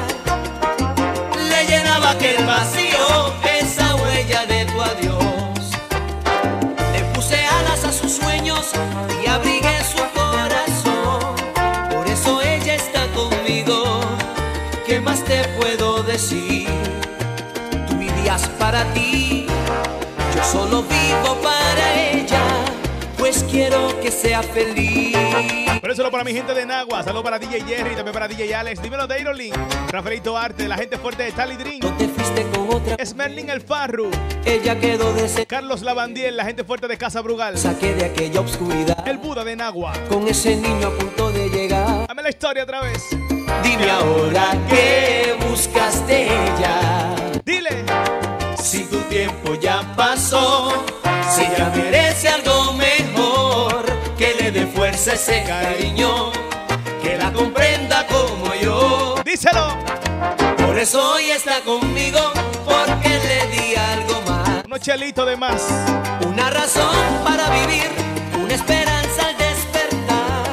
Le llenaba aquel vacío, esa huella de tu adiós. Le puse alas a sus sueños y abrigué su corazón. Por eso ella está conmigo, ¿qué más te puedo decir? Tú vivías para ti, yo solo vivo para ella, pues quiero que sea feliz. Pero eso para mi gente de Nagua. Saludos para D J Jerry, también para D J Alex. Dímelo, Dairolin. Rafaelito Arte, la gente fuerte de Tally Dream. No te fuiste con otra, Esmerlin El Farru. ella quedó de ese. Carlos Lavandiel, la gente fuerte de Casa Brugal. Saqué de aquella obscuridad, El Buda de Nagua. con ese niño a punto de llegar. Dame la historia otra vez. Dime ahora qué buscaste ella, Dile. si tu tiempo ya pasó, si ella merece algo mejor, que le dé fuerza a ese cariño, que la comprenda como yo. Díselo. Por eso hoy está conmigo, porque le di algo más. Unos chelitos de más. Una razón para vivir, una esperanza al despertar.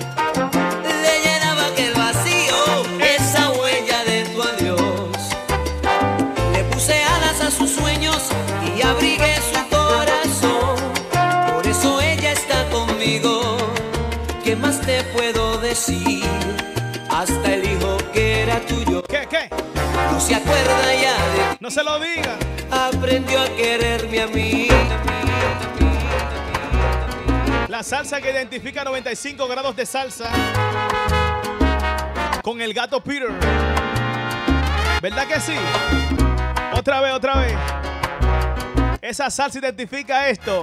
Le llenaba aquel vacío, esa huella de tu adiós. Le puse alas a sus sueños y abrigué su corazón. Por eso ella está conmigo, ¿qué más te puedo decir? Hasta el hijo que era tuyo ¿Qué, qué? no se acuerda ya de... No se lo diga. Aprendió a quererme a mí. La salsa que identifica noventa y cinco grados de salsa con el gato Peter. ¿Verdad que sí? Otra vez, otra vez. Esa salsa identifica esto.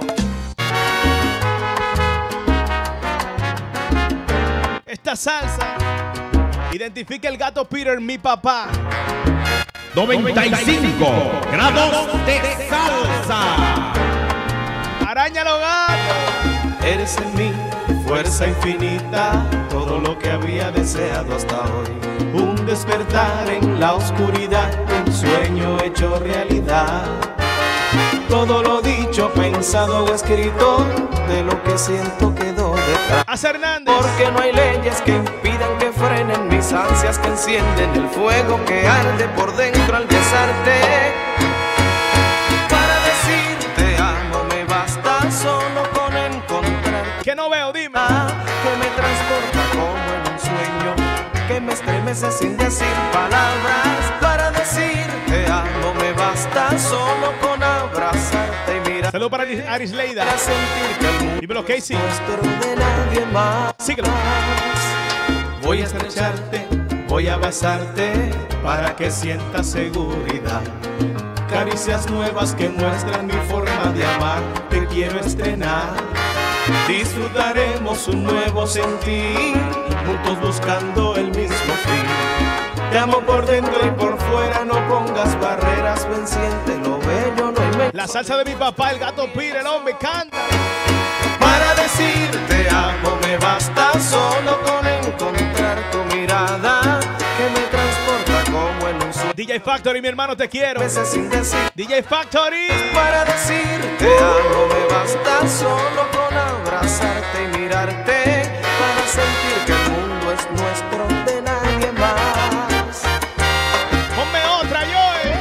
Esta salsa identifica el gato Peter, mi papá. noventa y cinco grados de salsa. Araña los gatos. Eres en mí, fuerza infinita, todo lo que había deseado hasta hoy. Un despertar en la oscuridad, un sueño hecho realidad. Todo lo dicho, pensado o escrito, de lo que siento quedó detrás. Haz Hernández. Porque no hay leyes que impidan que frenen mis ansias, que encienden el fuego que arde por dentro al besarte. Para decir te amo me basta solo con encontrar Que no veo, dime. que me transporta como en un sueño, que me estremece sin decir palabras. Para decir te amo me basta solo con abrazarte y mirar. Saludos para Aris- Arisleida. Para sentir que el mundo Dímelo, Casey. nuestro de nadie más. Síguelo. Voy a estrecharte, voy a besarte para que sientas seguridad. Caricias nuevas que muestran mi forma de amar, te quiero estrenar. Disfrutaremos un nuevo sentir, juntos buscando el mismo fin. Te amo por dentro y por fuera, no pongas barreras, ven, siente lo bello, no hay menos. La salsa de mi papá, el gato Peter, el hombre, canta. Para decir te amo me basta solo con encontrar tu mirada, que me transporta como en un sueño. D J Factory, mi hermano, te quiero. Veces sin decir. D J Factory. Para decir te amo me basta solo con abrazarte y mirarte, para sentir que el mundo es nuestro de nadie más. Ponme otra, yo.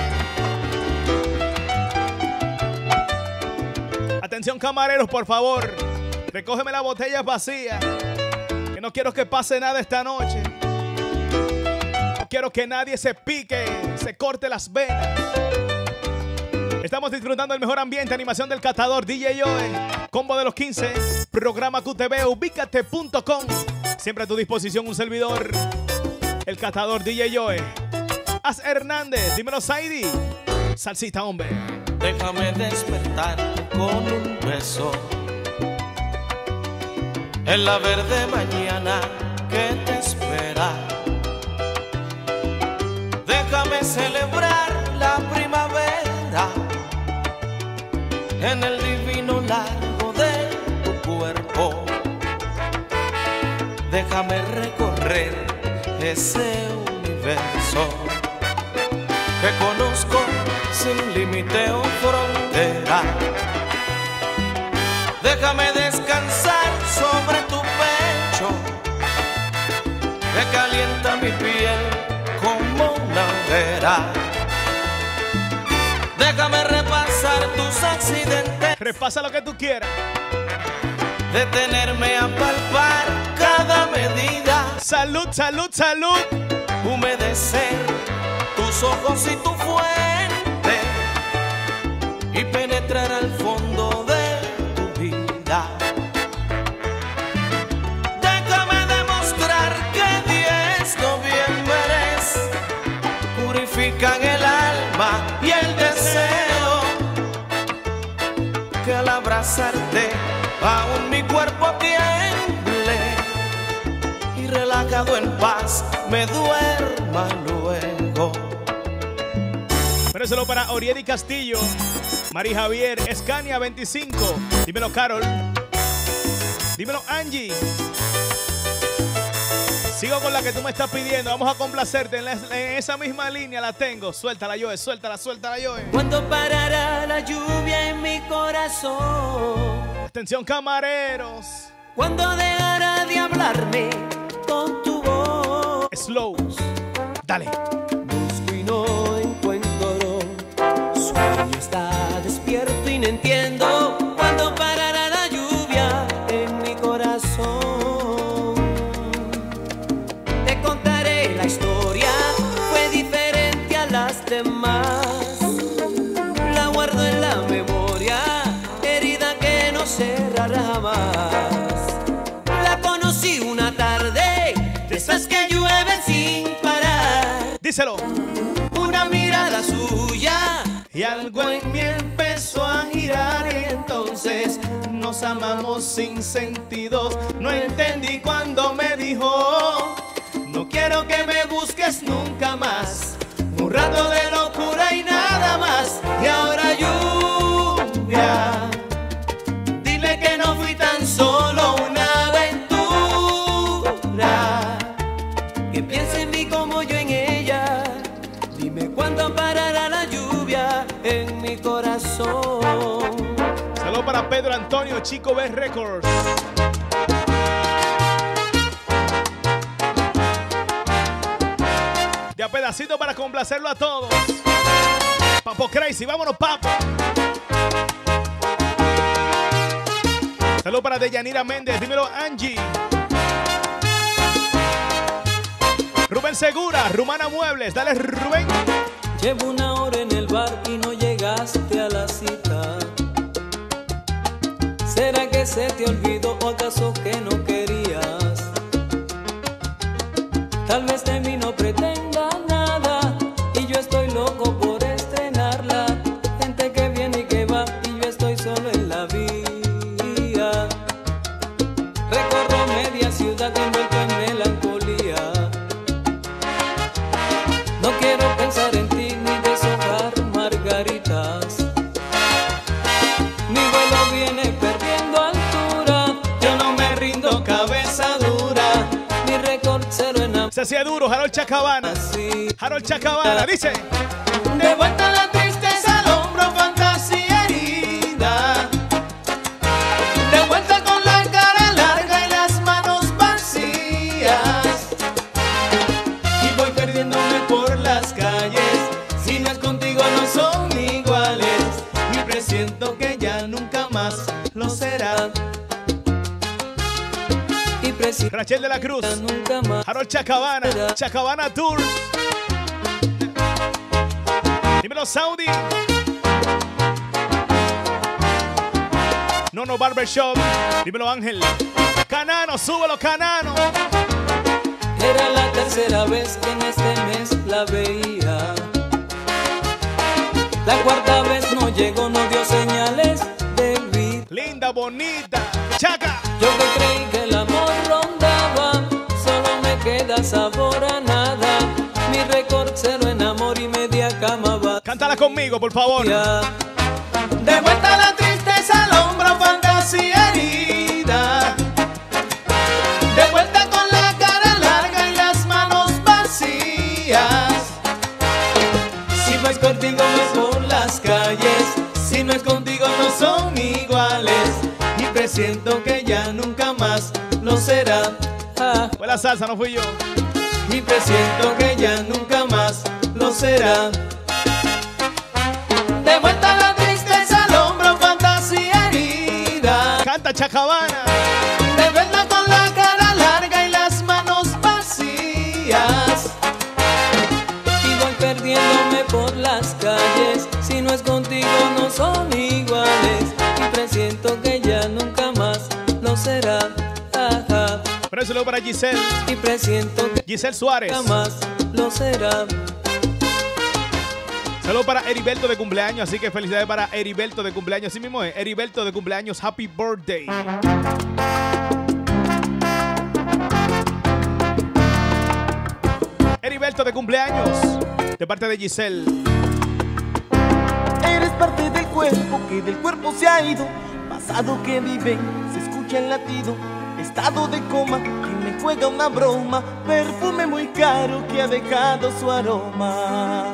Atención, camareros, por favor. Recógeme la botella vacía. Que no quiero que pase nada esta noche. No quiero que nadie se pique, se corte las venas. Estamos disfrutando el mejor ambiente, animación del catador, D J Joe, combo de los quince. Programa Q T V, ubícate punto com. Siempre a tu disposición un servidor. El catador D J Joe. Az Hernández, dímelo Saidi. Salsita, hombre. Déjame despertar con un beso en la verde mañana que te espera. Déjame celebrar la primavera en el divino largo de tu cuerpo. Déjame recorrer ese universo que conozco sin límite o frontera. Déjame descansar sobre tu pecho que calienta mi piel como una hoguera. Déjame repasar tus accidentes. Repasa lo que tú quieras. Detenerme a palpar cada medida. Salud, salud, salud. Humedecer tus ojos y tu fuente y penetrar al fondo de tu vida. Déjame demostrar que diez noviembres purifican el alma y el deseo, que al abrazarte aún mi cuerpo tiemble y relajado en paz me duerma luego. Préselo para Orieri Castillo, Mari Javier, Escania veinticinco. Dímelo Carol. Dímelo Angie. Sigo con la que tú me estás pidiendo. Vamos a complacerte en, la, en esa misma línea. La tengo. Suéltala, Joe. Suéltala, suéltala, Joe. Cuando parará la lluvia en mi corazón, Atención, camareros. cuando dejará de hablarme con tu voz, Slow. Dale. busco y no encuentro, sueño está despierto y no entiendo. Cuando parará la lluvia en mi corazón, te contaré la historia, fue diferente a las demás. La guardo en la memoria, herida que no cerrará jamás. La conocí una tarde, de esas que llueven sin parar. Díselo. Una mirada suya Y algo en mí empezó a girar y entonces nos amamos sin sentidos. No entendí cuando me dijo: no quiero que me busques nunca más. Un rato de locura y nada más. Y ahora lluvia, dile que no fui tan solo una aventura. que piense en mí como yo en ella. Dime cuándo parará la lluvia en mi corazón. Saludos para Pedro Antonio, Chico B Records. De a pedacito para complacerlo a todos. Papo Crazy, vámonos, papo. Saludos para Deyanira Méndez, dímelo Angie. Rubén Segura, Rumana Muebles, dale Rubén. Llevo una hora en el bar y no llegaste a la cita. ¿Será que se te olvidó o acaso que no querías? Tal vez de mí no pretenda nada y yo estoy loco por estrenarla. Gente que viene y que va y yo estoy solo en la vía. Recorro media ciudad envuelto en melancolía. No quiero pensar en ti ni deshojar margaritas. Mi vuelo viene perdiendo altura. Yo no me rindo, cabeza dura. Mi récord cero en Se hacía duro, Harold Chacabana. así. Harold Chacabana, dice. De vuelta la tristeza al hombro, fantasía herida. De vuelta con la cara larga y las manos vacías. Y voy perdiéndome por las calles. Si no es contigo no son iguales. Y presiento que ya nunca más lo será. Y presiento Rachel de la Cruz, que nunca más. Harold Chacabana, Chacabana Tours. Dímelo Saudi. Nono Barbershop. Dímelo, Ángel. Canano, súbelo, Canano. Era la tercera vez que en este mes la veía. La cuarta vez no llegó, no dio señales de vida. Linda, bonita, chaca. Yo que creí que el amor rondaba, solo me queda sabor a nada. Mi récord cero en amor y media cama va. Cántala conmigo, por favor. De vuelta la tristeza al hombro, fantasía herida. De vuelta con la cara larga y las manos vacías. Si no es contigo no es por las calles, si no es contigo no son iguales. Y presiento que ya nunca más lo será. Ah. Fue la salsa, no fui yo. Y presiento que ya nunca más lo será. De vuelta la tristeza al hombro, fantasía herida. Canta, Chacabana. De vuelta con la cara larga y las manos vacías. Y voy perdiéndome por las calles, si no es contigo no son iguales. Y presiento que ya nunca más lo será. Ajá. Pero eso lo para Giselle. Y presiento que Giselle Suárez. nunca más lo será. Saludos para Heriberto de cumpleaños, así que felicidades para Heriberto de cumpleaños. Así mismo es, Heriberto de cumpleaños, happy birthday. Heriberto de cumpleaños, de parte de Giselle. Eres parte del cuerpo que del cuerpo se ha ido. Pasado que vive, se escucha el latido. Estado de coma que me juega una broma. Perfume muy caro que ha dejado su aroma.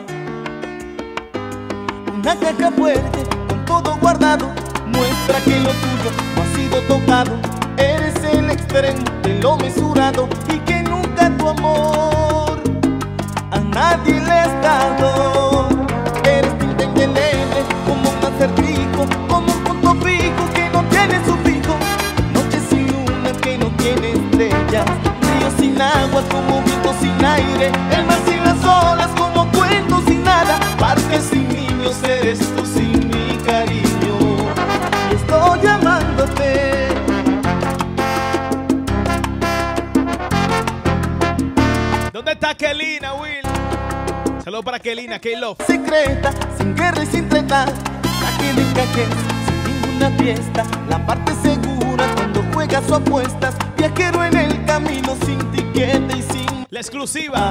Una caja fuerte con todo guardado muestra que lo tuyo no ha sido tocado. Eres el extremo de lo mesurado y que nunca tu amor a nadie le has dado. Eres tinta indeleble como un acertijo, como un punto fijo que no tiene sufijo. Noche sin luna que no tiene estrellas, río sin agua como viento sin aire, el mar sin las olas como cuento sin nada, parques sin niños eres tú sin mi cariño. Y estoy llamándote. ¿Dónde está Kelina, Will? Saludos para Kelina, K-Love. Secreta, sin guerra y sin treta, saque de cajes, sin ninguna fiesta, la parte segura cuando juegas o apuestas, viajero en el camino sin tiquete y sin la exclusiva.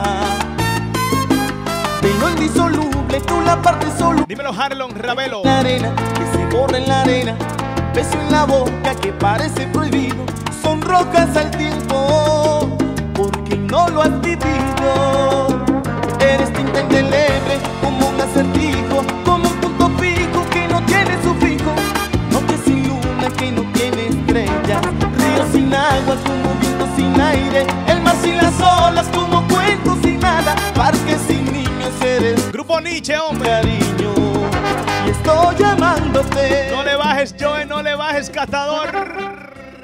De lo indisoluble, tú la parte solo. Dímelo, Harlon Ravelo. La arena que se borra en la arena, beso en la boca que parece prohibido, sonrojas al tiempo porque no lo has vivido. Eres tinta indeleble como un acertijo, como un punto fijo que no tiene sufijo. Noche sin luna que no tiene estrellas, río sin agua como viento sin aire, el mar sin las olas como cuento sin nada, parques sin niños eres Grupo Nietzsche, hombre. cariño. Y estoy llamándote. No le bajes, Joe, no le bajes, catador.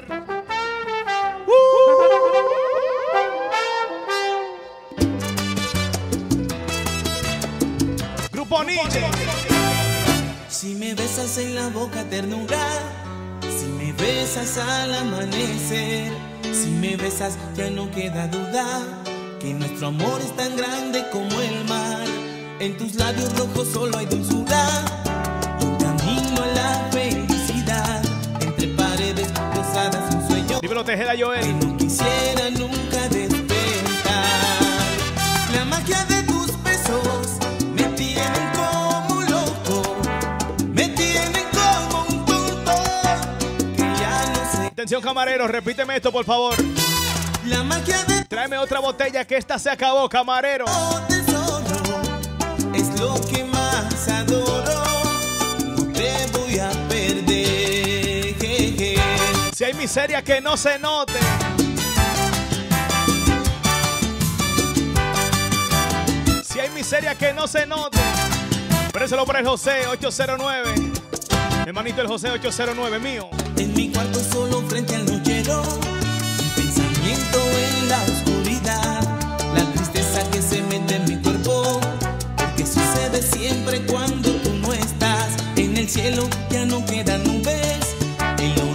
Grupo Nietzsche. Si me besas en la boca ternura, si me besas al amanecer, si me besas ya no queda duda que nuestro amor es tan grande como el mar. En tus labios rojos solo hay dulzura y un camino a la felicidad. Entre paredes rosadas un sueño Dímelo, Tejeda, que Joel. no quisiera nunca despertar. La magia de tus besos me tienen como loco, me tienen como un tonto que ya no sé. Atención, camarero, repíteme esto, por favor. La magia de Tráeme otra botella que esta se acabó, camarero. tu tesoro es lo que más adoro. No te voy a perder. Je, je. Si hay miseria que no se note. Si hay miseria que no se note. Préselo por el José ocho cero nueve. Hermanito el José ocho cero nueve, mío. En mi cuarto solo frente al nochero, un pensamiento en la oscuridad, la tristeza que se mete en mi cuerpo, porque sucede siempre cuando tú no estás. En el cielo ya no quedan nubes, en lo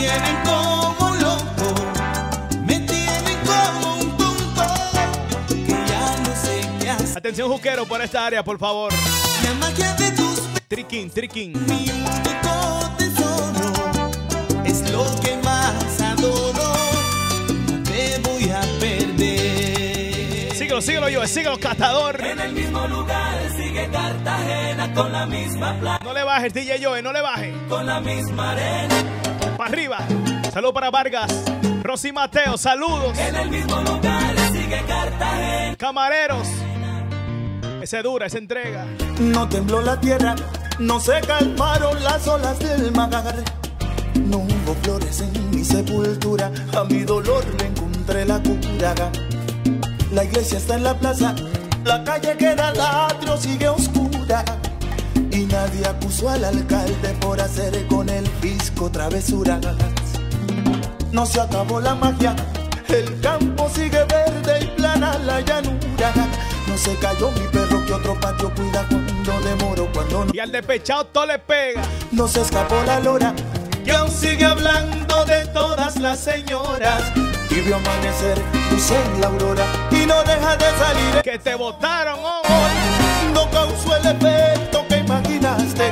tienen como un loco, me tienen como un tonto, que ya no sé qué hacer. Atención juquero por esta área, por favor. La magia de tus Triquín, triquín. mi único tesoro es lo que más adoro. No te voy a perder. Síguelo, síguelo yo, síguelo, catador. En el mismo lugar sigue Cartagena con la misma playa, No le bajes, D J Joe, no le bajes. con la misma arena. Para arriba. Saludos para Vargas. Rosy Mateo, saludos. En el mismo lugar sigue Cartagena. Camareros. Ese dura, esa entrega. No tembló la tierra, no se calmaron las olas del mar. No hubo flores en mi sepultura, a mi dolor le encontré la cura. La iglesia está en la plaza, la calle que era el atrio sigue oscura. Y nadie acusó al alcalde por hacer con el fisco travesuras. No se acabó la magia, el campo sigue verde y plana la llanura. No se cayó mi perro que otro patio cuida cuando demoro, cuando no. Y al despechado todo le pega. No se escapó la lora, que aún sigue hablando de todas las señoras. Y vio amanecer, luz en la aurora, y no deja de salir. Que te botaron, oh. Hoy no causó el efecto que imaginaste.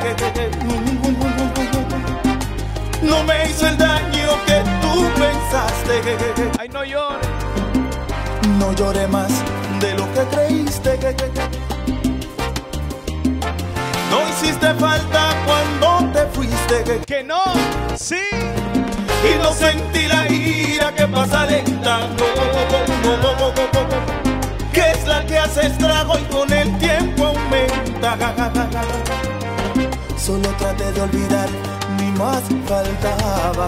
No me hizo el daño que tú pensaste. Ay, no llores. No lloré más de lo que creíste. No hiciste falta cuando te fuiste. Que no, sí. Y no sentí la ira que pasa lenta. No, no, no, no, no, que es la que hace estrago y con el tiempo aumenta. Solo traté de olvidar, ni más faltaba.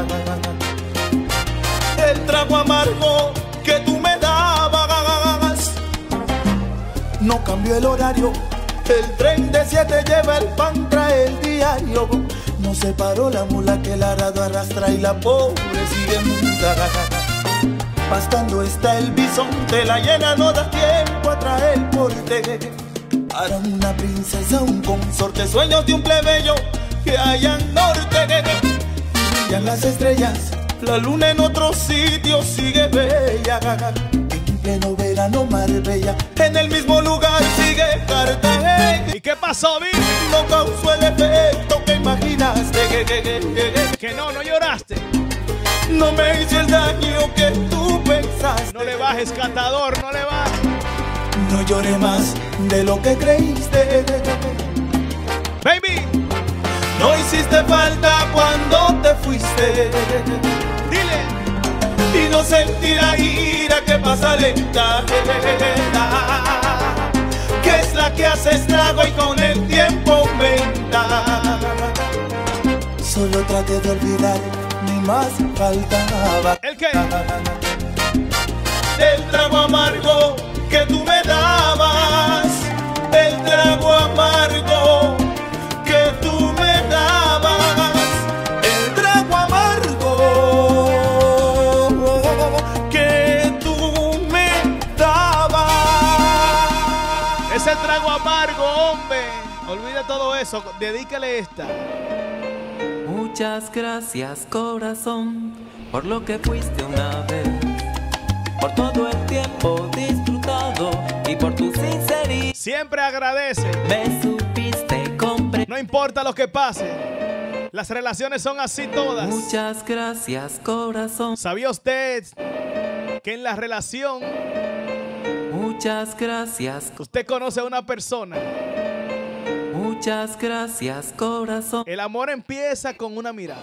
El trago amargo que tú me dabas no cambió el horario. El tren de siete lleva el pan, trae el diario. No se paró la mula que el arado arrastra y la pobre sigue muda. Pastando está el bisonte, la hiena no da tiempo a traer porte. Para una princesa, un consorte, sueños de un plebeyo que haya en norte. Brillan las estrellas, la luna en otro sitio sigue bella. En pleno verano Marbella, en el mismo lugar sigue Cartagena. ¿Y qué pasó, Vivi? No causó el efecto que imaginaste. Que no, no lloraste. No me hizo el daño que tú pensaste. No le bajes, catador, no le bajes. No lloré más de lo que creíste. Baby, No hiciste falta cuando te fuiste. dile. Y no sentí la ira que pasa lenta, que es la que hace estrago y con el tiempo aumenta. Solo traté de olvidar, ni más faltaba. ¿El qué? El trago amargo que tú me dabas, el trago amargo que tú me dabas, el trago amargo que tú me dabas. Es el trago amargo, hombre. Olvida todo eso, dedícale esta. Muchas gracias, corazón, por lo que fuiste una vez, por todo el tiempo disfrutado y por tu sinceridad. Siempre agradece. Me supiste comprender. No importa lo que pase. Las relaciones son así todas. Muchas gracias, corazón. ¿Sabía usted que en la relación Muchas gracias. usted conoce a una persona? Muchas gracias, corazón. El amor empieza con una mirada,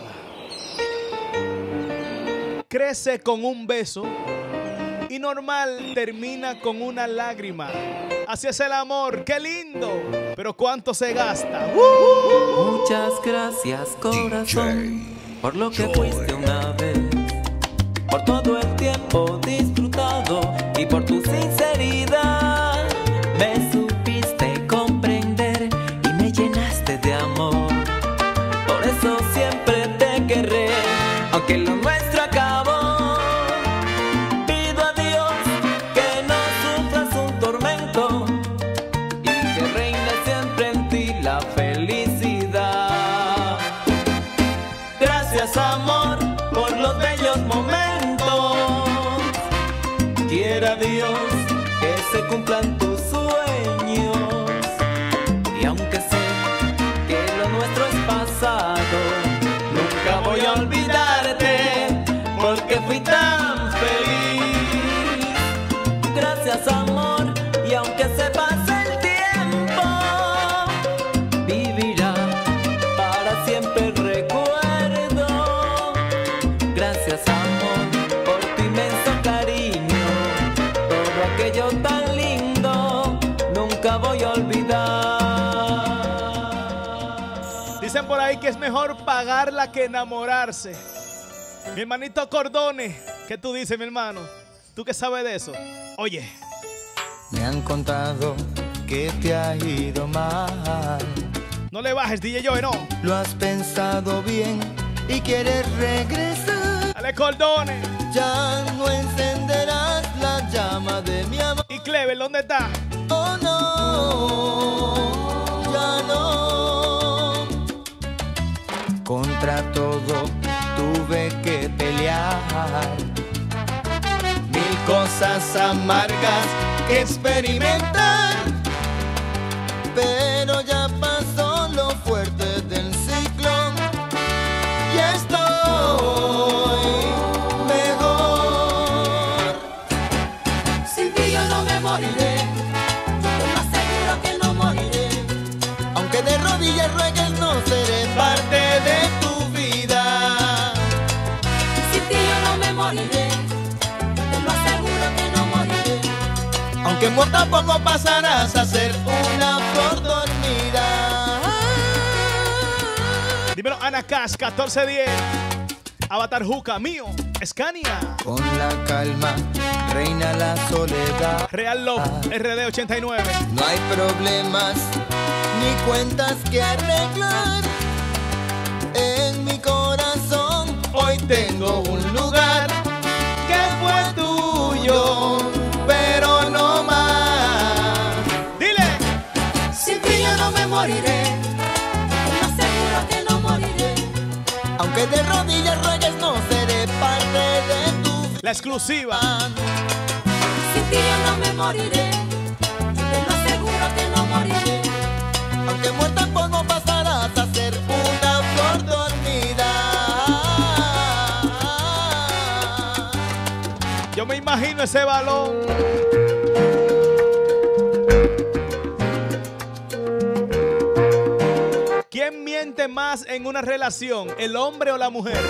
crece con un beso y normal termina con una lágrima. Así es el amor, qué lindo. Pero ¿cuánto se gasta? ¡Uh! Muchas gracias, corazón, por lo que fuiste una vez, por todo el tiempo disfrutado y por tu sinceridad. Me supiste comprender y me llenaste de amor. Por eso siempre te querré, aunque lo nuestro acabó. Pido a Dios que no sufras un tormento y que reine siempre en ti la felicidad. Gracias, amor, los bellos momentos. Quiera Dios que se cumplan tus sueños. Y aunque sé que lo nuestro es pasado, nunca voy a olvidarte porque fui tan feliz. Gracias, amor, y aunque se pase el tiempo, vivirá para siempre el recuerdo. Gracias, amor, por tu inmenso cariño. Todo aquello tan lindo nunca voy a olvidar. Dicen por ahí que es mejor pagarla que enamorarse. Mi hermanito Cordone, ¿qué tú dices, mi hermano? ¿Tú qué sabes de eso? Oye. Me han contado que te ha ido mal. No le bajes, D J Joe, no. Lo has pensado bien y quieres regresar. Dale, Cordone. Ya no encenderás la llama de mi amor. ¿Y Clever, dónde está? Oh no, ya no. Contra todo tuve que pelear. Mil cosas amargas que experimentar. Pero ya pasó lo fuerte del ciclón y estoy mejor. Sin ti yo no me moriré, yo te lo aseguro que no moriré. Aunque de rodillas ruegues no seré parte de tu vida. Sin ti yo no me moriré, yo te lo aseguro que no moriré. Aunque muerta poco pasarás a ser una flor dormida. Dímelo, Ana Cash, catorce diez. Avatar Juca, mío, Scania. Con la calma reina la soledad. Real Love, R D ochenta y nueve. No hay problemas ni cuentas que arreglar. En mi corazón hoy tengo un lugar que fue tuyo, pero no más. Dile. Sin ti yo no me moriré, te lo aseguro que no moriré. Aunque de rodillas ruegues no seré parte de tu vida. La exclusiva. Sin ti yo no me moriré, te lo aseguro que no moriré. Aunque muerta en polvo pasarás a ser una flor dormida. Yo me imagino ese balón. ¿Quién miente más en una relación, el hombre o la mujer?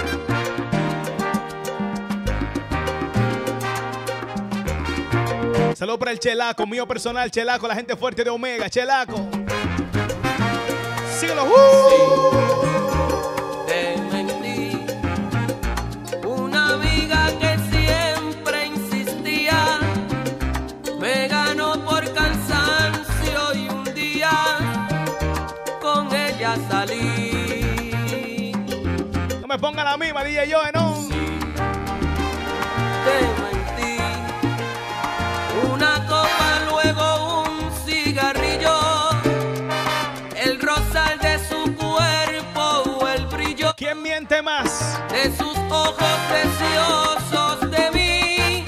Saludos para el Chelaco, mío personal, Chelaco, la gente fuerte de Omega, Chelaco. Síguelo. ¡Uh! Te mentí, una amiga que siempre insistía, me ganó por cansancio y un día con ella salí. No me ponga la misma, D J Joe, no. Te mentí, una copa, luego un cigarrillo, el rosal de su cuerpo o el brillo ¿Quién miente más? de sus ojos preciosos de mí.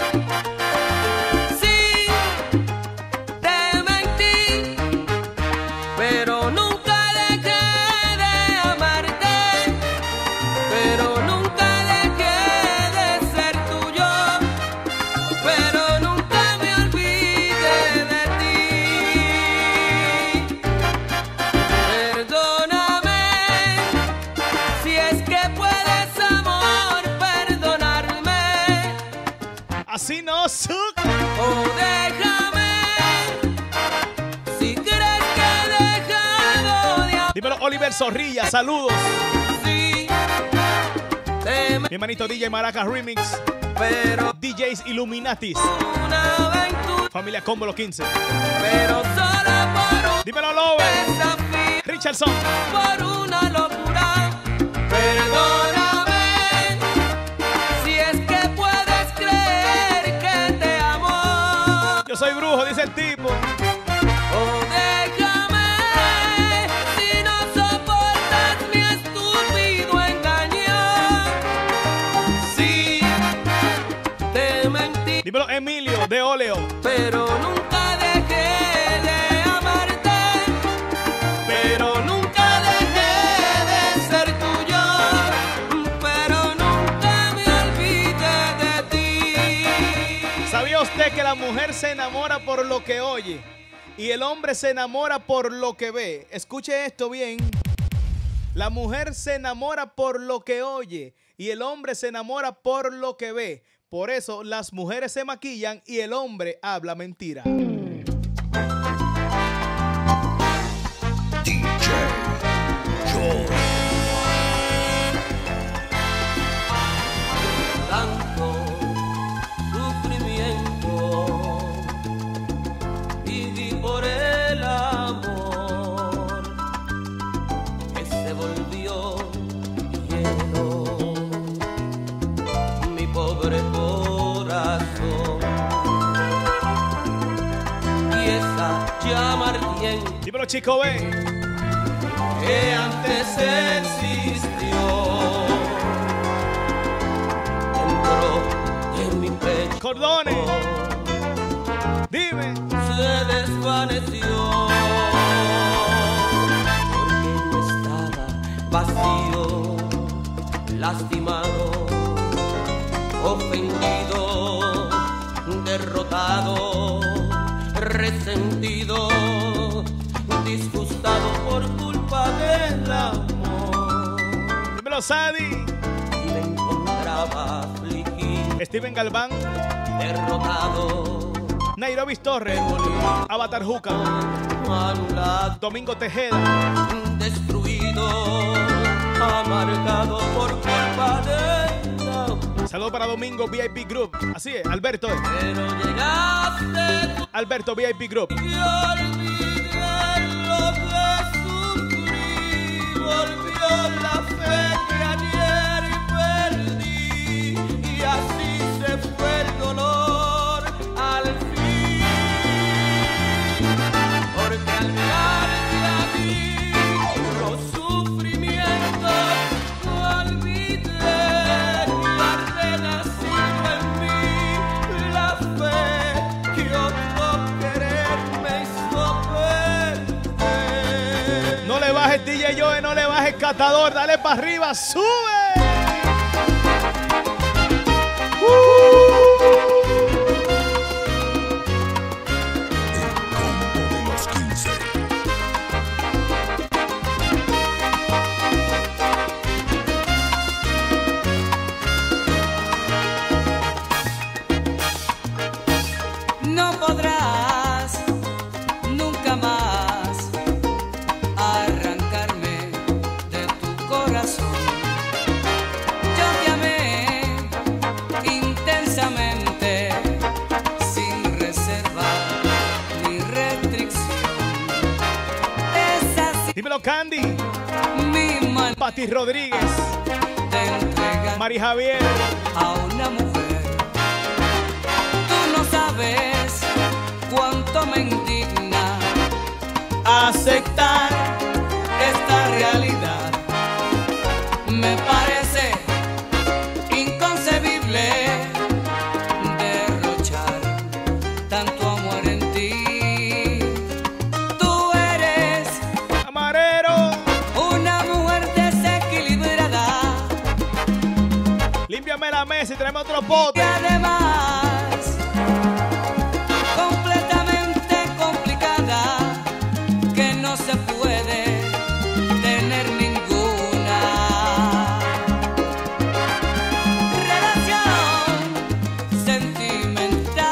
Sí, te mentí, pero nunca dejé de amarte, pero nunca dejé de ser tuyo, pero nunca me olvidé de ti. Perdóname, si es que puedes, amor, perdonarme. Así no, Zuc. O déjame, si crees que he dejado de amar. Dímelo, Oliver Zorrilla, saludos. Sí, te Mi hermanito D J Maracas Remix. pero D Js Illuminatis. una aventura, Familia Combo los quince. pero solo por un Dímelo, Lover. desafío, Richardson. por una locura. Perdóname, si es que puedes creer que te amo. Yo soy brujo, dice el tipo. O déjame, si no soportas mi estúpido engaño. de óleo. Pero nunca dejé de amarte, pero nunca dejé de ser tuyo, pero nunca me olvidé de ti. ¿Sabía usted que la mujer se enamora por lo que oye y el hombre se enamora por lo que ve? Escuche esto bien. La mujer se enamora por lo que oye y el hombre se enamora por lo que ve. Por eso las mujeres se maquillan y el hombre habla mentira. D J Joy. Tanto sufrimiento viví por el amor que se volvió hielo, mi pobre corazón, y esa llama ardiente Dímelo, Chico B. que antes existió dentro de mi pecho Cordones. Dime. se desvaneció porque yo estaba vacío, lastimado, ofendido, derrotado, resentido, disgustado por culpa del amor, Dímelo, Sadi. y me encontraba afligido, Steven Galván. derrotado, Nairobi Torres. Avatar Juca. anulado, Domingo Tejeda. destruido, amargado por culpa del amor. Saludos para Domingo V I P Group. Así es, Alberto. Pero llegaste tú Alberto V I P Group. y olvidé lo que sufrí, volvió la fe que ayer perdí, y así se fue el dolor al fin, porque al mirarte a ti los sufrimientos olvidé, y ha renacido en mí la fe que otro querer me hizo perder. No le bajes D J Joe, no le bajes Catador. Dale para arriba, sube. El combo de los quince. No podrás nunca más arrancarme de tu corazón. Yo te amé intensamente, sin reserva ni restricción. Es así Dímelo, Candy. mi manera Pati Rodríguez. de entregar Mari Javier. a una mujer. Tú no sabes cuánto me indigna aceptar esta realidad. Me parece inconcebible derrochar tanto amor en ti. Tú eres Camarero. una mujer desequilibrada Límpiame la mesa y tráeme otro y pote. además completamente complicada, que no se puede tener ninguna relación sentimental.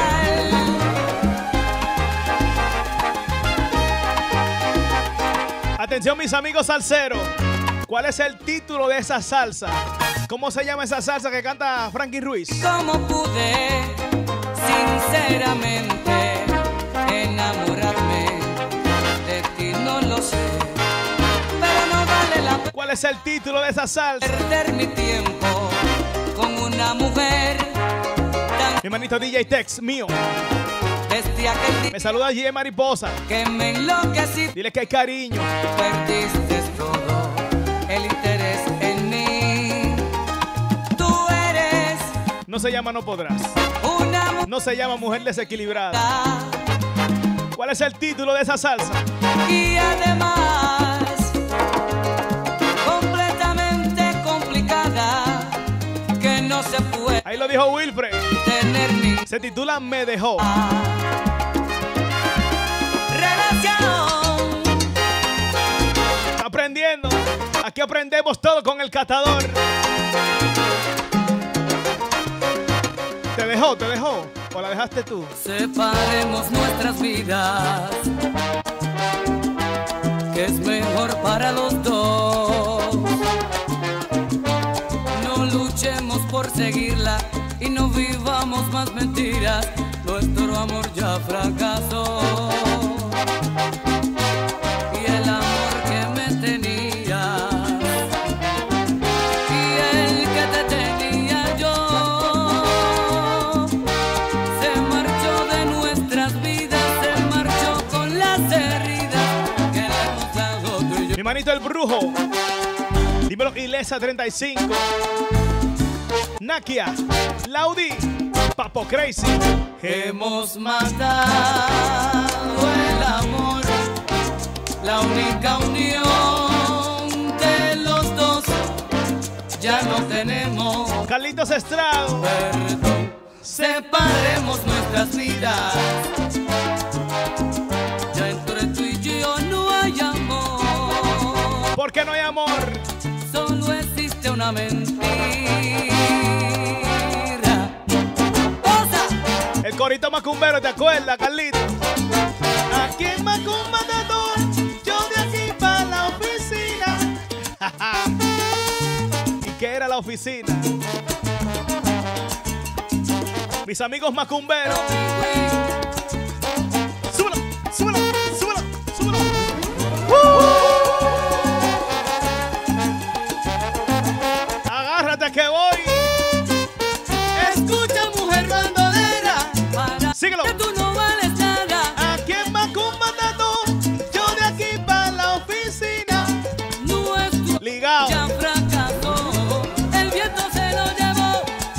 Atención, mis amigos salseros. ¿Cuál es el título de esa salsa? ¿Cómo se llama esa salsa que canta Frankie Ruiz? ¿Cómo pude sinceramente enamorarme de ti? No lo sé, pero no vale la pena ¿Cuál es el título de esa salsa? perder mi tiempo con una mujer tan Mi hermanito D J Tex, mío. desde aquel día Me saluda G Mariposa. que me enloquecí. Dile que hay cariño. Perdiste todo el interés en mí. Tú eres No se llama No Podrás. una una mujer No se llama mujer desequilibrada. ¿Cuál es el título de esa salsa? y además completamente complicada que no se puede Ahí lo dijo Wilfred. tener ni Se titula Me Dejó. relación. Está aprendiendo. Aquí aprendemos todo con el catador. ¿Te dejó? ¿Te dejó? ¿O la dejaste tú? Separemos nuestras vidas, que es mejor para los dos. No luchemos por seguirla y no vivamos más mentiras. Nuestro amor ya fracasó. Y el amor que me tenía y el que te tenía yo se marchó de nuestras vidas, se marchó con las heridas que le hemos dado tú y yo. Mi manito el brujo. Dímelo, Ilesa treinta y cinco. Nakia. Laudi. Papo Crazy. Hemos matado el amor, la única unión de los dos. Ya no tenemos Carlitos Estrado. perdón. Separemos nuestras vidas. Ya entre tú y yo no hay amor. ¿Por qué no hay amor? Solo existe una mentira. El corito macumbero, ¿te acuerdas, Carlitos? Aquí en Macumba Tatu, yo de aquí para la oficina. ¿Y qué era la oficina? Mis amigos macumberos. Súbelo, súbelo, súbelo, súbelo. Agárrate que voy. Escucha, mujer bandolera, para Síguelo. que tú no vales nada. Aquí en Macumba Tatu, yo de aquí para la oficina. Nuestro Ligado. ya fracasó, el viento se lo llevó.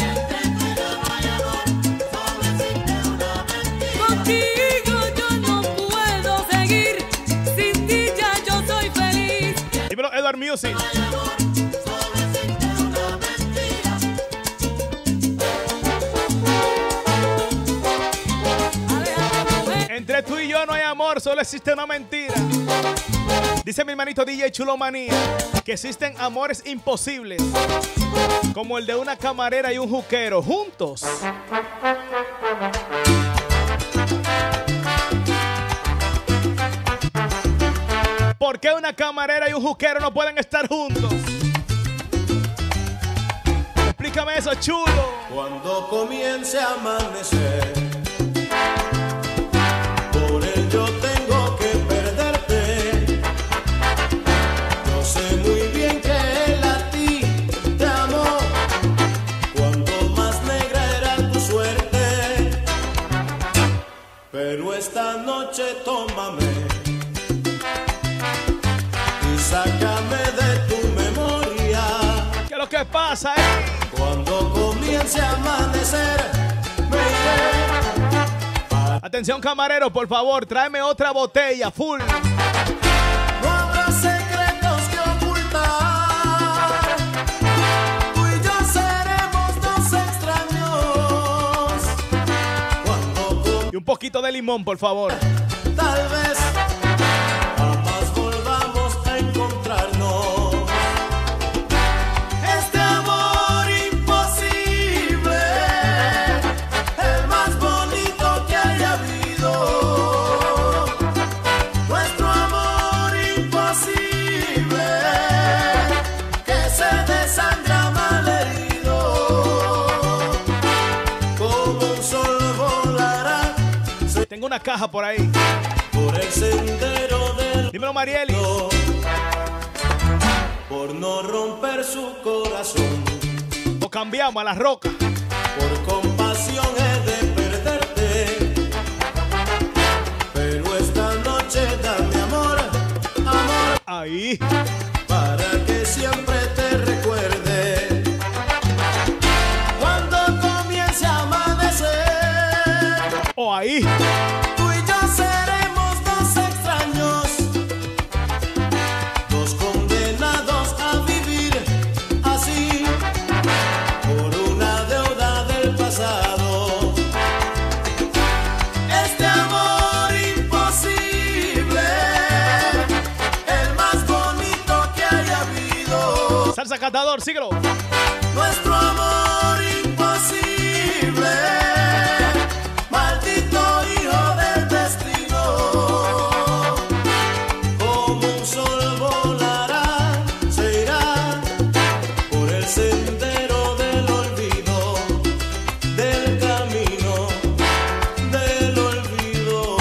Contigo yo no puedo seguir, sin ti ya yo soy feliz. Dímelo, Edward Music. Aléjate, mujer. Entre tú y yo no hay amor, solo existe una mentira. Dice mi hermanito D J Chulo Manía que existen amores imposibles, como el de una camarera y un juquero juntos. ¿Por qué una camarera y un juquero no pueden estar juntos? Explícame eso, chulo. Cuando comience a amanecer, por él yo tengo que perderte. Yo sé muy bien que él a ti te amó. Cuando más negra era tu suerte, pero esta noche tómame y sácame de tu memoria. ¿Qué es lo que pasa, eh? Cuando comience a amanecer, me iré. Atención, camarero, por favor, tráeme otra botella, full. No habrá secretos que ocultar. Tú y yo seremos dos extraños. Cuando com- Y un poquito de limón, por favor. tal vez jamás volvamos a encontrarnos. Este amor imposible, el más bonito que haya habido. Nuestro amor imposible, que se desangra malherido. Como un sol volará Tengo una caja por ahí. por el sendero del Dímelo, Marieli. no, por no romper su corazón, O cambiamos a la roca. por compasión he de perderte, pero esta noche dame amor, amor, Ahí. para que siempre te recuerde. Cuando comience a amanecer, Ahí. Tú y yo seremos dos extraños, dos condenados a vivir así, por una deuda del pasado. Este amor imposible, el más bonito que haya habido. Salsa Catador, síguelo. Nuestro amor imposible, maldito hijo del destino. Como un sol volará, se irá por el sendero del olvido, del camino del olvido.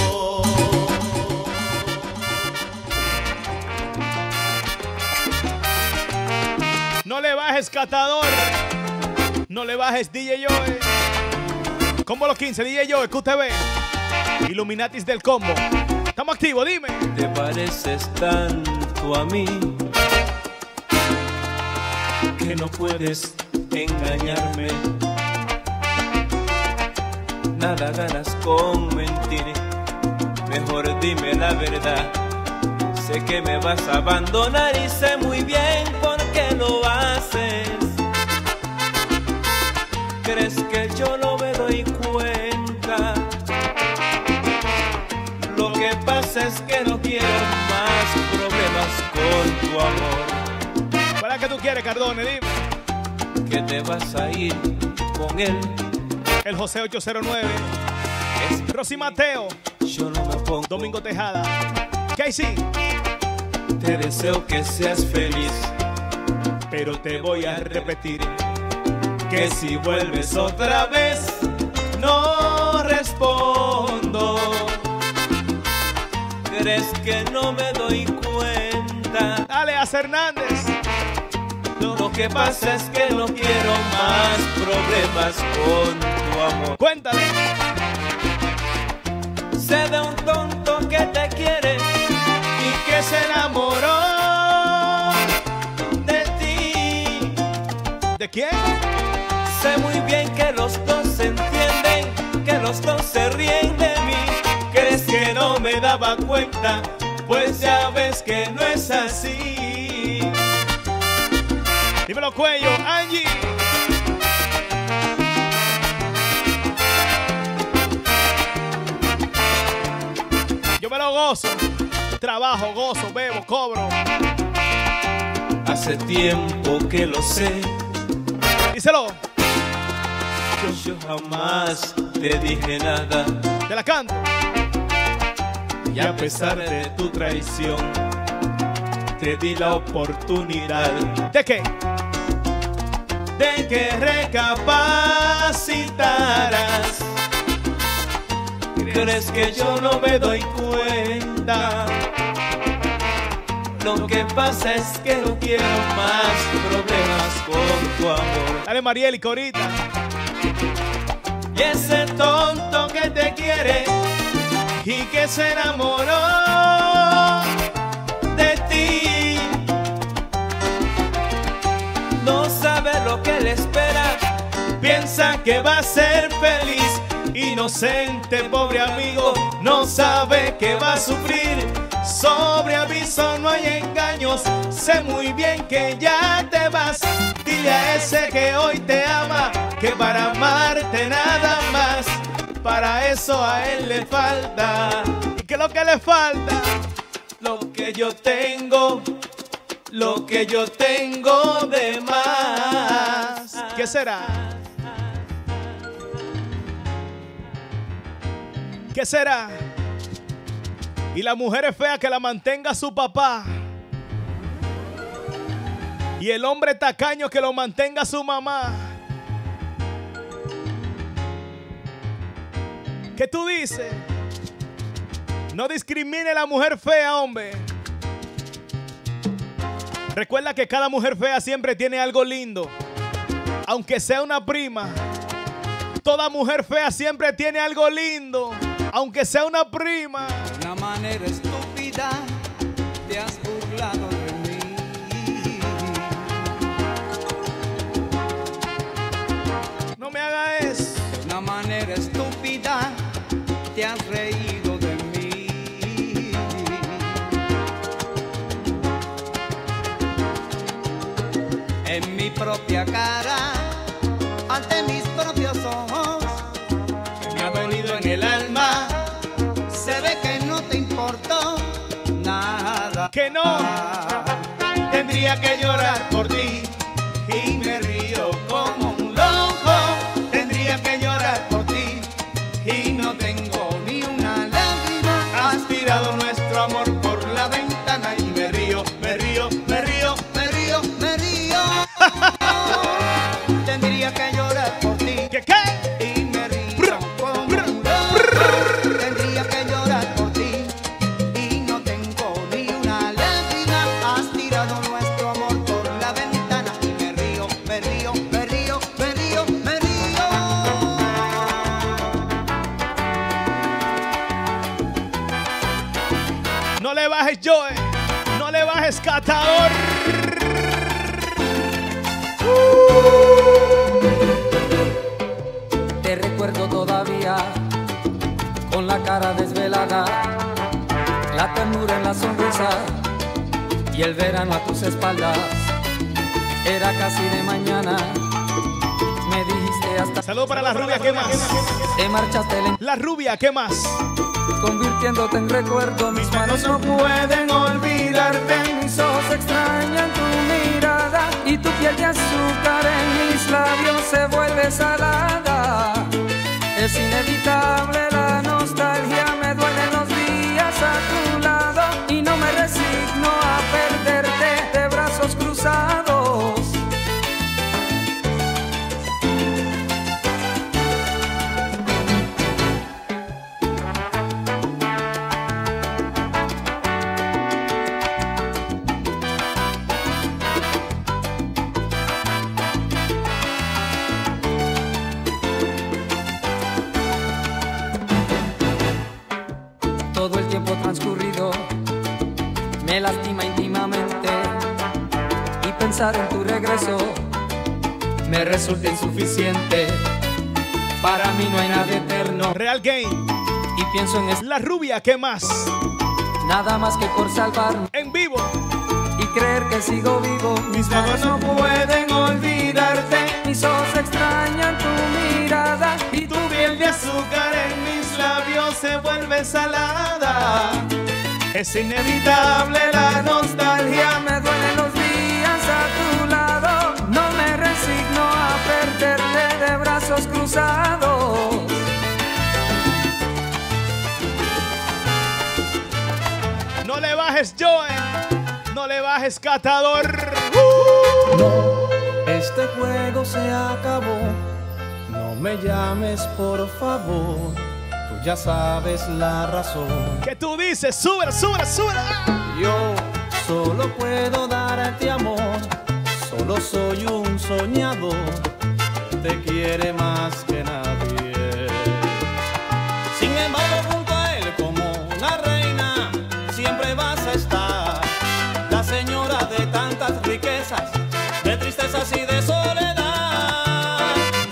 No le bajes, Catador. No le bajes, D J Joe. Combo los quince, D J Joe, Q T V. Illuminatis del combo. Estamos activos, dime. Te pareces tanto a mí que no puedes engañarme. Nada ganas con mentir. Mejor dime la verdad. Sé que me vas a abandonar y sé muy bien por qué lo haces. ¿Crees que yo no me doy cuenta? Lo que pasa es que no quiero más problemas con tu amor. ¿Cuál es que tú quieres, Cardone? Dime. Que te vas a ir con él. El José ocho cero nueve. Rosy Mateo. Yo no me pongo. Domingo Tejada. Casey. Te deseo que seas feliz, pero te voy a repetir que si vuelves otra vez no respondo. ¿Crees que no me doy cuenta? Dale, a Hernández. Lo que pasa es que no quiero más problemas con tu amor. Cuéntale. Sé de un tonto que te quiere y que se enamoró de ti. ¿De quién? Sé muy bien que los dos se entienden, que los dos se ríen de mí. ¿Crees que no me daba cuenta? Pues ya ves que no es así. Dímelo, Cuello, Angie. Yo me lo gozo. Trabajo, gozo, bebo, cobro. Hace tiempo que lo sé. Díselo. Yo jamás te dije nada. Te la canto. Y a pesar de tu traición, te di la oportunidad. ¿De qué? De que recapacitaras. ¿Crees que yo no me doy cuenta? Lo que pasa es que no quiero más problemas con tu amor. Dale, Mariel y Corita. Y ese tonto que te quiere y que se enamoró de ti, no sabe lo que le espera, piensa que va a ser feliz. Inocente, pobre amigo, no sabe que va a sufrir. Sobre aviso no hay engaños, sé muy bien que ya te vas. Dile a ese que hoy te ama, que para amarte nada más, para eso a él le falta. ¿Y qué es lo que le falta? Lo que yo tengo, lo que yo tengo de más. ¿Qué será? ¿Qué será? Y la mujer es fea que la mantenga su papá. Y el hombre tacaño que lo mantenga su mamá. ¿Qué tú dices? No discrimine a la mujer fea, hombre. Recuerda que cada mujer fea siempre tiene algo lindo. Aunque sea una prima. Toda mujer fea siempre tiene algo lindo. Aunque sea una prima. De una manera estúpida te has burlado de mí. No me haga eso. De una manera estúpida te has reído de mí. En mi propia cara, ante mis propios ojos, me ha dolido en el alma. Se ve que no te importó nada. Que no. Tendría que llorar por ti y me río como un loco. Tendría que llorar por ti y no tengo ni una lágrima. Has tirado nuestro amor por la ventana y me río, me río, me río, me río, me río. Tendría que llorar por ti. ¿Qué qué? Y me río como un loco. Tendría que llorar por ti y no tengo ni una lágrima. Has tirado nuestro amor por la ventana y me río, me río, me río, me río, me río. No le bajes, Joe. No le bajes, catador. Te recuerdo todavía con la cara desvelada, la ternura en la sonrisa y el verano a tus espaldas. Era casi de mañana, me dijiste hasta... Saludos para la rubia, ¿qué más? Te marchaste lentamente, La rubia, ¿qué más? convirtiéndote en recuerdo. Mis manos no pueden olvidarte, mis ojos extrañan tu mirada y tu piel de azúcar en mis labios se vuelve salada. Es inevitable la nostalgia, me duelen los días a tu lado y no me resigno a perderte de brazos cruzados. Todo el tiempo transcurrido me lastima íntimamente y pensar en tu regreso me resulta insuficiente. Para mí no hay nada eterno Real Game. y pienso en es La rubia, ¿qué más? nada más que por salvarme En vivo. y creer que sigo vivo. Mis manos no pueden olvidarte, mis ojos extrañan tu mirada y tu piel de azúcar en mis labios se vuelve salada. Es inevitable la nostalgia. Me duelen los días a tu lado, no me resigno a perderte de brazos cruzados. No le bajes, Joe. No le bajes, catador. Este juego se acabó. No me llames, por favor. Tú ya sabes la razón. ¿Qué tú dices? Súbela, súbela, súbela. Yo solo puedo darte amor. Solo soy un soñador. Te quiere más que nadie. Sin embargo, junto a él como una reina, siempre vas a estar. La señora de tantas riquezas, de tristezas y de soledad.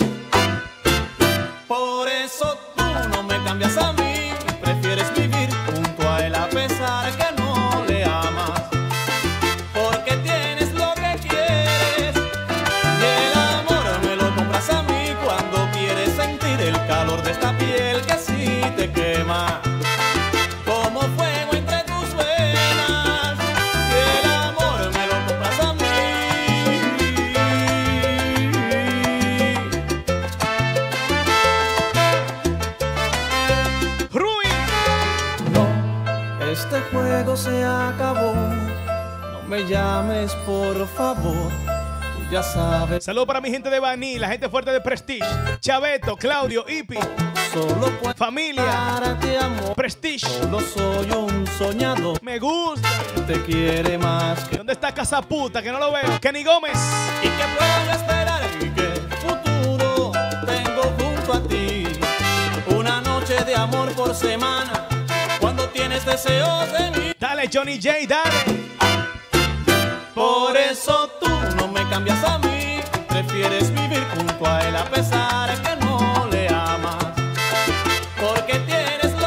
Por eso tú no me cambias a mí, prefieres vivir junto a él a pesar que no le amas. Porque tienes lo que quieres y el amor me lo compras a mí cuando quieres sentir el calor de esta piel que sí te quema. Como fuego entre tus venas, y el amor me lo compras a mí. Rui. No, este juego se acabó. No me llames, por favor. Tú ya sabes. Saludos para mi gente de Baní, la gente fuerte de Prestige. Chaveto, Claudio, Ipi, Solo puedo familia, darte amor. Prestige. Solo soy un soñador. Me gusta. Que te quiere más que. ¿Dónde está Casa Puta? Que no lo veo. Kenny Gómez. Y que puedo esperar y que futuro tengo junto a ti. Una noche de amor por semana cuando tienes deseos de mí. Dale, Johnny J, dale. Por eso tú no me cambias a mí, prefieres vivir junto a él a pesar que no le amas. Porque tienes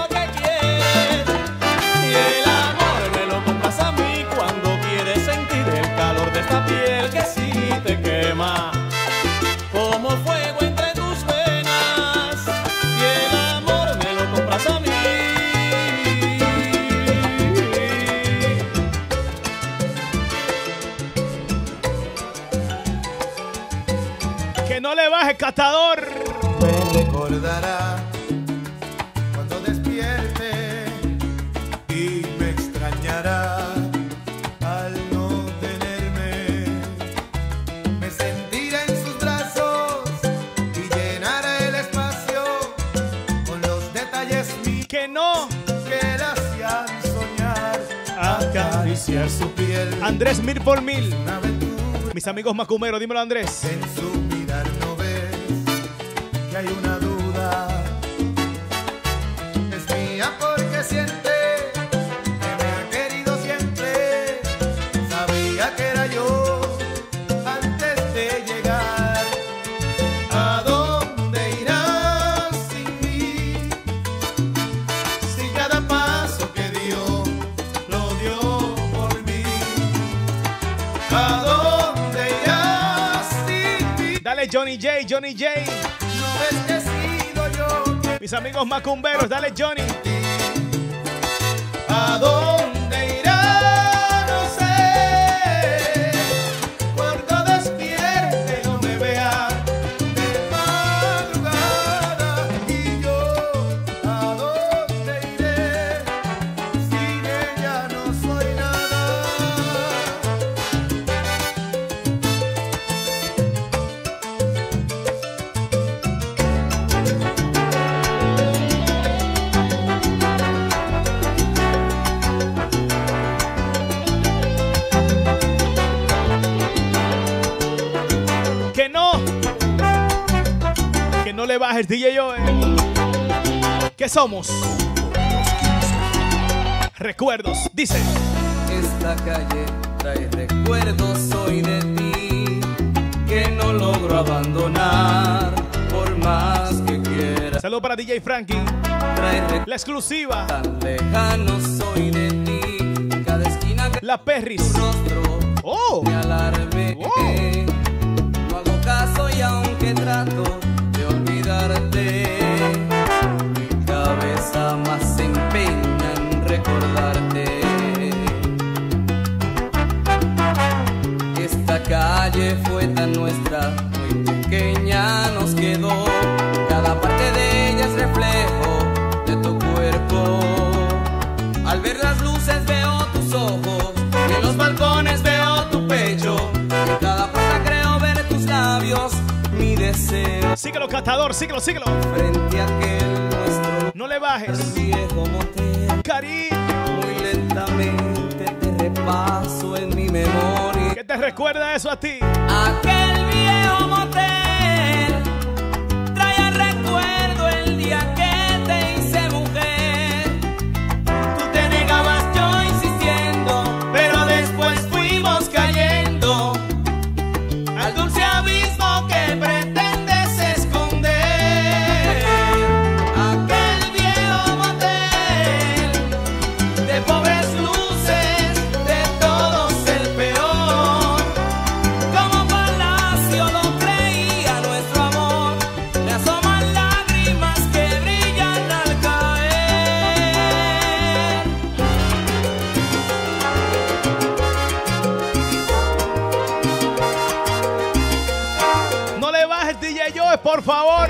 Catador. Me recordará cuando despierte y me extrañará al no tenerme. Me sentiré en sus brazos y llenaré el espacio con los detalles míos Que no. que la hacían soñar, acariciar su piel. Andrés Mil por Mil. Una aventura Mis amigos macumeros, dímelo Andrés. en su mirar no ves que hay una duda. Es mía porque siente que me ha querido siempre. Sabía que era yo antes de llegar. ¿A dónde irás sin mí? Si cada paso que dio lo dio por mí. ¿A dónde irás sin mí? Dale Johnny J, Johnny J. No ves que he sido yo quien Mis amigos macumberos, dale Johnny. ¿a dónde irá? No sé. Cuando despierte no me vea de madrugada. Y yo, ¿a dónde iré? Sin ella no soy nada. Que no. Que no le bajes, D J Joel. ¿Qué somos? Recuerdos, dice. Esta calle trae recuerdos hoy de ti que no logro abandonar por más que quiera. Saludos para D J Frankie. Trae recuerdos La exclusiva. tan lejanos hoy de ti. En cada esquina de La Perris. tu rostro Oh. me alarme. Oh. No hago caso y aunque trato de olvidarte, mi cabeza más se empeña en recordarte. Esta calle fue tan nuestra, muy pequeña nos quedó. Cada parte de ella es reflejo de tu cuerpo. Al ver las luces veo tus ojos y en los balcones veo tu pecho. En cada puerta creo ver tus labios, mi deseo. Síguelo, Catador, síguelo, síguelo. Frente a aquel nuestro No le bajes. viejo motel. Cariño. Muy lentamente te repaso en mi memoria. ¿Qué te recuerda eso a ti? Aquel viejo motel trae recuerdo el día que te hice mujer. Tú te negabas, yo insistiendo, pero después fuimos cayendo al dulce abismo que pretendes esconder. Aquel viejo motel de pobres luces, de todos el peor. Como palacio lo creía nuestro amor. Le asoman lágrimas que brillan al caer. No le bajes, D J Joel, por favor.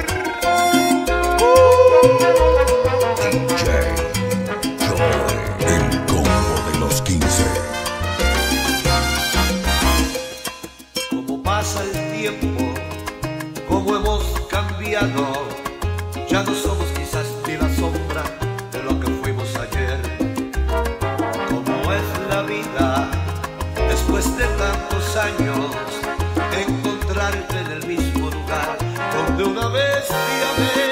D J Joel, el combo de los quince. Cómo pasa el tiempo, cómo hemos cambiado. Ya no somos quizás ni la sombra de lo que fuimos ayer. Cómo es la vida después de tantos años, encontrarte en el mismo lugar donde una vez te amé.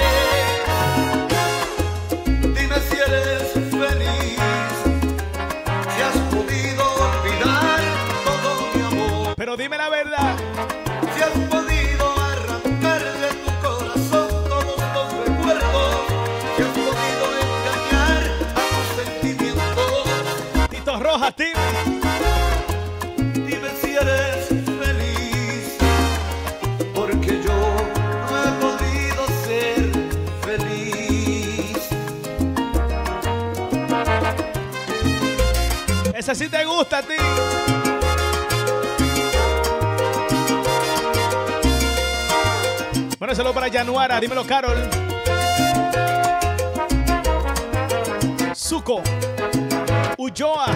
Dime si eres feliz, si has podido olvidar todo mi amor. Pero dime la verdad. Si has podido arrancar de tu corazón todos los recuerdos, si has podido engañar a tus sentimientos. Tito Rojas, Tim. Dime si eres feliz, porque yo no he podido ser feliz. Ese sí te gusta a ti. Bueno, saludo para Januara, dímelo Carol. Zuko. Ulloa.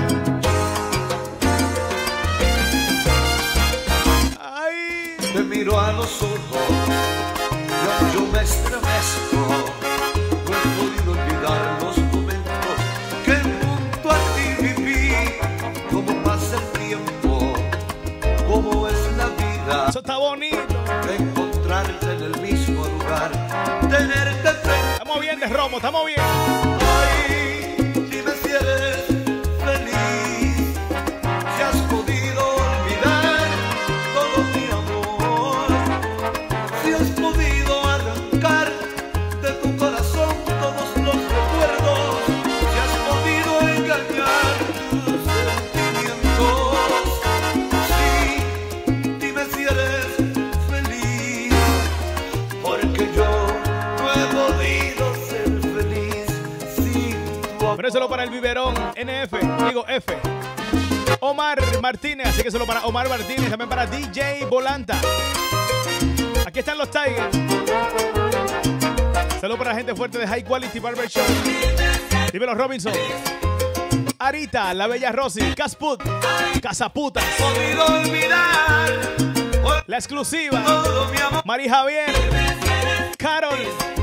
Ay. Te miro a los ojos, yo, yo me estremezco. No he podido olvidar los momentos que junto a ti viví. Cómo pasa el tiempo, cómo es la vida. Eso está bonito. Encontrarte en el mismo lugar, tenerte frente. Estamos bien de romo, estamos bien. Ay, dime si eres feliz, si has podido olvidar todo mi amor, si has podido arrancar de tu corazón todos los recuerdos, si has podido engañar tus sentimientos. Sí, dime si eres feliz, porque yo no he podido ser feliz sin tu amor. Pero solo para el biberón N F, digo F. Omar Martínez, así que solo para Omar Martínez, también para D J Volanta. Aquí están los Tigers. Saludos para la gente fuerte de High Quality Barbershop. Dímelo Robinson. Arita, la bella Rosy, Casput, Casaputas. Podido olvidar La exclusiva. todo mi amor. Mari Javier. Carol.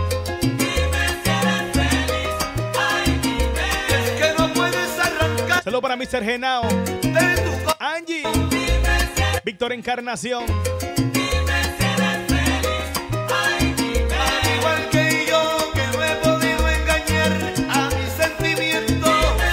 Es que no puedes arrancar Saludos para mister Genao. de tu corazón. Angie. Víctor Encarnación. Al igual que yo, que no he podido engañar a mis sentimientos.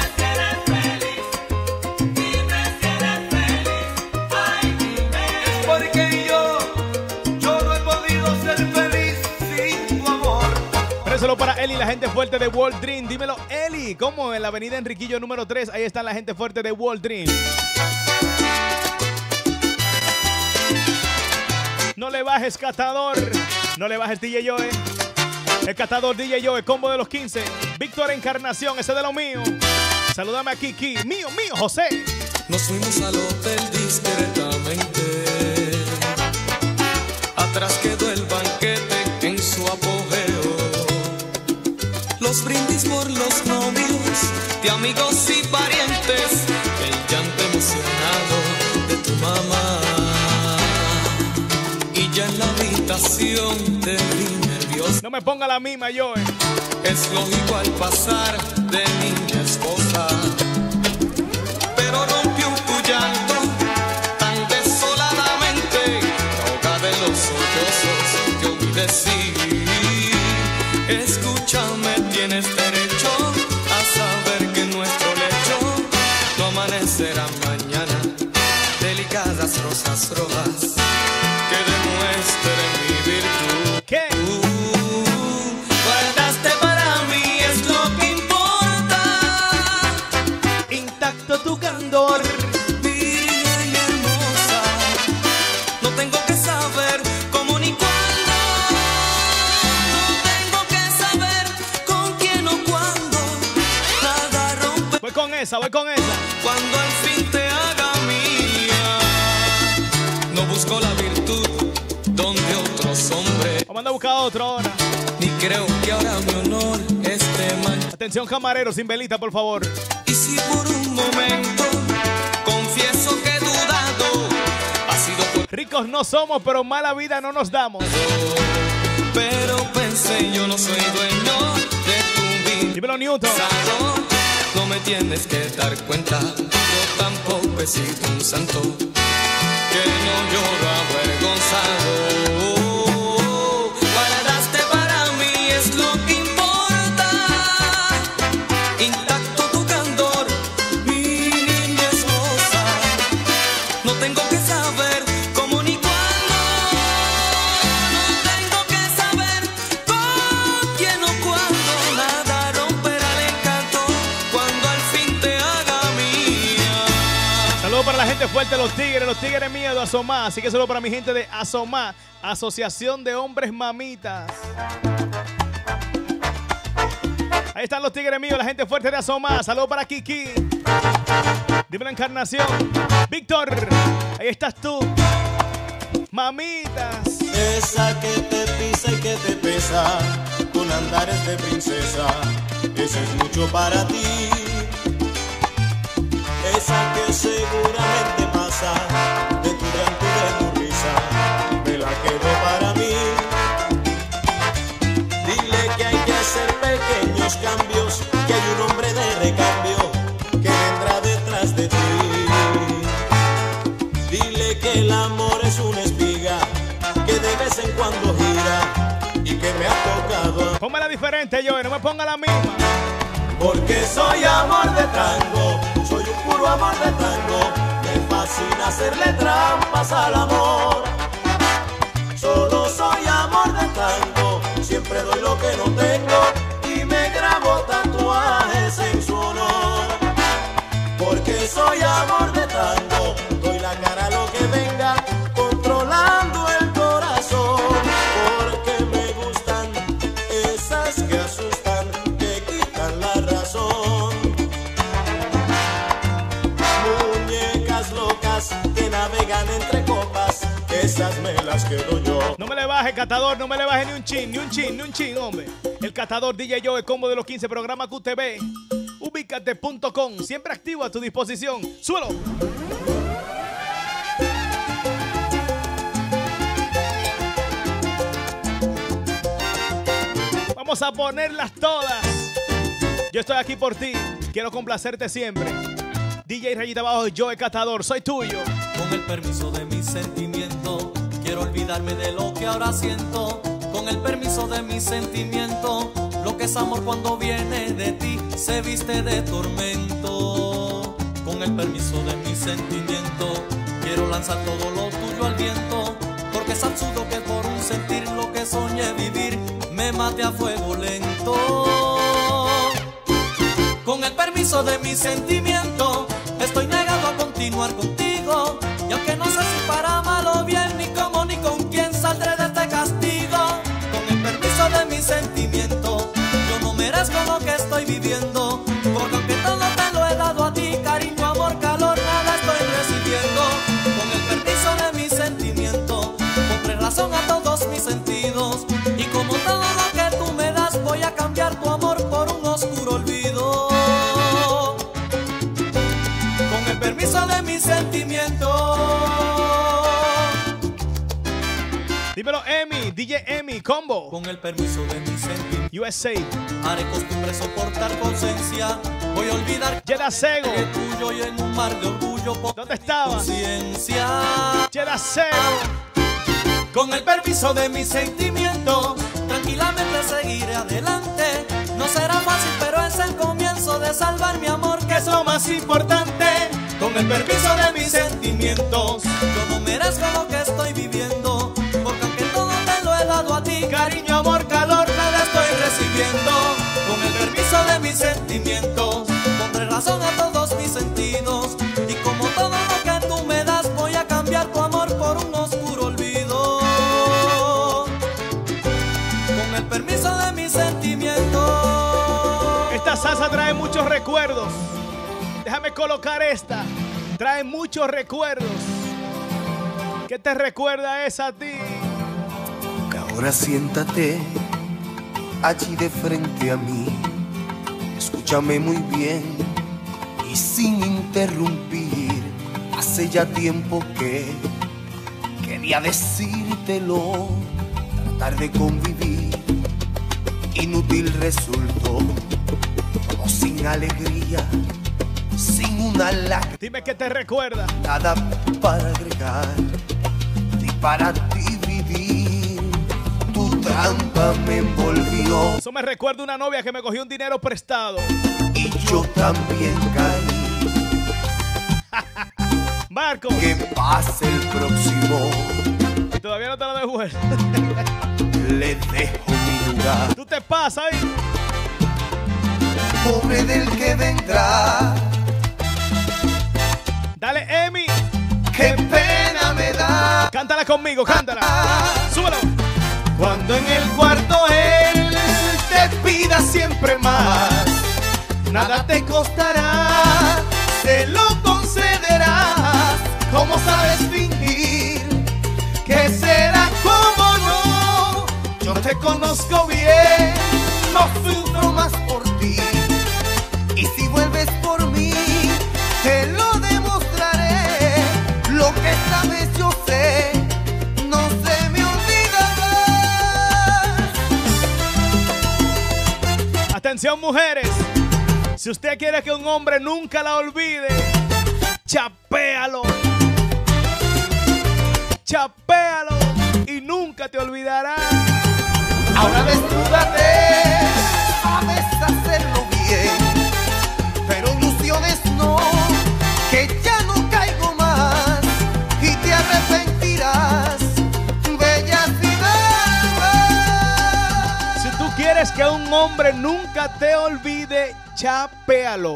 Es porque yo, yo no he podido ser feliz sin tu amor. Pero solo para Eli, la gente fuerte de World Dream. Dímelo, Eli. ¿Cómo? En la avenida Enriquillo número tres. Ahí está la gente fuerte de World Dream. No le bajes, catador. No le bajes, D J Joe. El catador D J Joe, combo de los quince. Víctor Encarnación, ese de lo mío. Salúdame a Kiki. Mío, mío, José. Nos fuimos al hotel discretamente. Atrás quedó el banquete en su apogeo. Los brindis por los novios de amigos y parientes. El llanto emocionado de tu mamá. Y ya en la habitación te vi nervioso. No me ponga la misma, Joe. Es lógico al pasar de niña a esposa. Pero rompió tu llanto tan desoladamente, ahoga de los sollozos que oí decir. Escúchame, tienes derecho a saber que nuestro lecho no amanecerá mañana. Delicadas rosas rojas que demuestren mi virtud. ¿Qué? Tú guardaste para mí, es lo que importa. Intacto tu candor. Virgen y hermosa, no tengo que saber cómo ni cuándo. No tengo que saber con quién o cuándo. Nada rompe Voy con esa, voy con esa. cuando al fin te haga mía. No busco la virtud donde otros hombres, Vamos a buscar otro ahora. ni creo que ahora mi honor esté manchado. Atención, camarero, sin velita, por favor. Y si por un momento confieso que he dudado, ha sido por Ricos no somos, pero mala vida no nos damos. pero pensé yo no soy dueño de tu vida. Dímelo, Newton. No me tienes que dar cuenta, yo tampoco he sido un santo que no lloro avergonzado. Guardaste para mí, es lo que importa. Intacto tu candor, mi niña esposa. No tengo que saber cómo ni cuándo. No tengo que saber con quién o cuándo. Nada romperá el encanto cuando al fin te haga mía. Saludos para la gente fuerte, los tigres, los tigres miedo, Asomá. Así que saludos para mi gente de Asomá, Asociación de Hombres Mamitas. Ahí están los tigres míos, la gente fuerte de Asomá. Saludos para Kiki. Dímelo, Encarnación. Víctor, ahí estás tú. Mamitas. esa que te pisa y que te pesa, con andares de princesa, eso es mucho para ti. Esa que seguramente pasa de tu llanto y de tu risa, me la quedo para mí. Dile que hay que hacer pequeños cambios, que hay un hombre de recambio que vendrá detrás de ti. Dile que el amor es una espiga que de vez en cuando gira y que me ha tocado. Póngala diferente, yo, no me ponga la misma. Porque soy amor de tango, soy un puro amor de tango, me fascina hacerle trampas al amor. Solo soy amor de tango, siempre doy lo que no tengo y me grabo tatuajes en su honor. Porque soy amor de tango, doy la cara a lo que venga, controlando el corazón. Porque me gustan esas que asustan, que quitan la razón. Muñecas locas que navegan entre copas, esas me las quedo yo. No me le baje, catador, no me le baje ni un chin, ni un chin, ni un chin, hombre. El catador D J Joe, el combo de los quince, programa Q T V. Ubícate punto com, siempre activo a tu disposición. ¡Suelo! Vamos a ponerlas todas. Yo estoy aquí por ti, quiero complacerte siempre. D J Rayita Abajo, Joe Catador, soy tuyo. Con el permiso de mis sentimientos, quiero olvidarme de lo que ahora siento. Con el permiso de mis sentimientos, lo que es amor cuando viene de ti se viste de tormento. Con el permiso de mis sentimientos, quiero lanzar todo lo tuyo al viento. Porque es absurdo que por un sentir lo que soñé vivir me mate a fuego lento. Con el permiso de mis sentimientos, estoy negado a continuar contigo. Y aunque no sé si para mal o bien, ni cómo ni con quién saldré de este castigo. Con el permiso de mis sentimientos, yo no merezco lo que estoy viviendo. Porque aunque todo te lo he dado a ti, cariño, amor, calor, nada estoy recibiendo. Con el permiso de mis sentimientos, pondré razón a todos mis sentidos. Y como todo lo que tú me das, voy a cambiar tu amor por un oscuro olvido. Con el permiso de mis sentimientos. Dímelo, Emi, D J Emi, combo. Con el permiso de mis sentimientos, U S A. haré costumbre soportar con ausencia. Voy a olvidar Yera Sego. que tuyo y en un mar de orgullo por ¿Dónde estabas? conciencia. Yera Sego. Con el permiso de mis sentimientos, tranquilamente seguiré adelante. No será fácil, pero es el comienzo de salvar mi amor, que es lo más importante. Con el permiso de mis sentimientos, yo no merezco lo que estoy viviendo. Porque aunque todo te lo he dado a ti, cariño, amor, calor, nada estoy recibiendo. Con el permiso de mis sentimientos, pondré razón a todos mis sentidos. Y como todo lo que tú me das, voy a cambiar tu amor por un oscuro olvido. Con el permiso de mis sentimientos. Esta salsa trae muchos recuerdos. Déjame colocar esta. Trae muchos recuerdos. ¿Qué te recuerda esa a ti? Ahora siéntate allí de frente a mí. Escúchame muy bien y sin interrumpir. Hace ya tiempo que quería decírtelo. Tratar de convivir inútil resultó. Todo sin alegría, sin una lágrima. Dime qué te recuerda. Nada para agregar, ni para dividir. Tu trampa me envolvió Eso me recuerda una novia que me cogió un dinero prestado. y yo también caí. Marco. Que pase el próximo, Y todavía no te lo devuelvo. le dejo mi lugar. Tú te pasas ahí. Pobre del que vendrá. Dale, Emi. Qué pena me da. Cántala conmigo, cántala. Súbelo. Cuando en el cuarto él te pida siempre más, nada te costará, te lo concederás. ¿Cómo sabes fingir que será como te conozco bien, no sufro más por ti. Y si vuelves por mí, te lo demostraré. Lo que sabes yo sé, no se me olvidará. Atención, mujeres. Si usted quiere que un hombre nunca la olvide, chapéalo. Chapéalo y nunca te olvidará. Ahora desnúdate, sabes hacerlo bien, pero ilusiones no, que ya no caigo más y te arrepentirás, bella ciudad. Si tú quieres que un hombre nunca te olvide, chapéalo.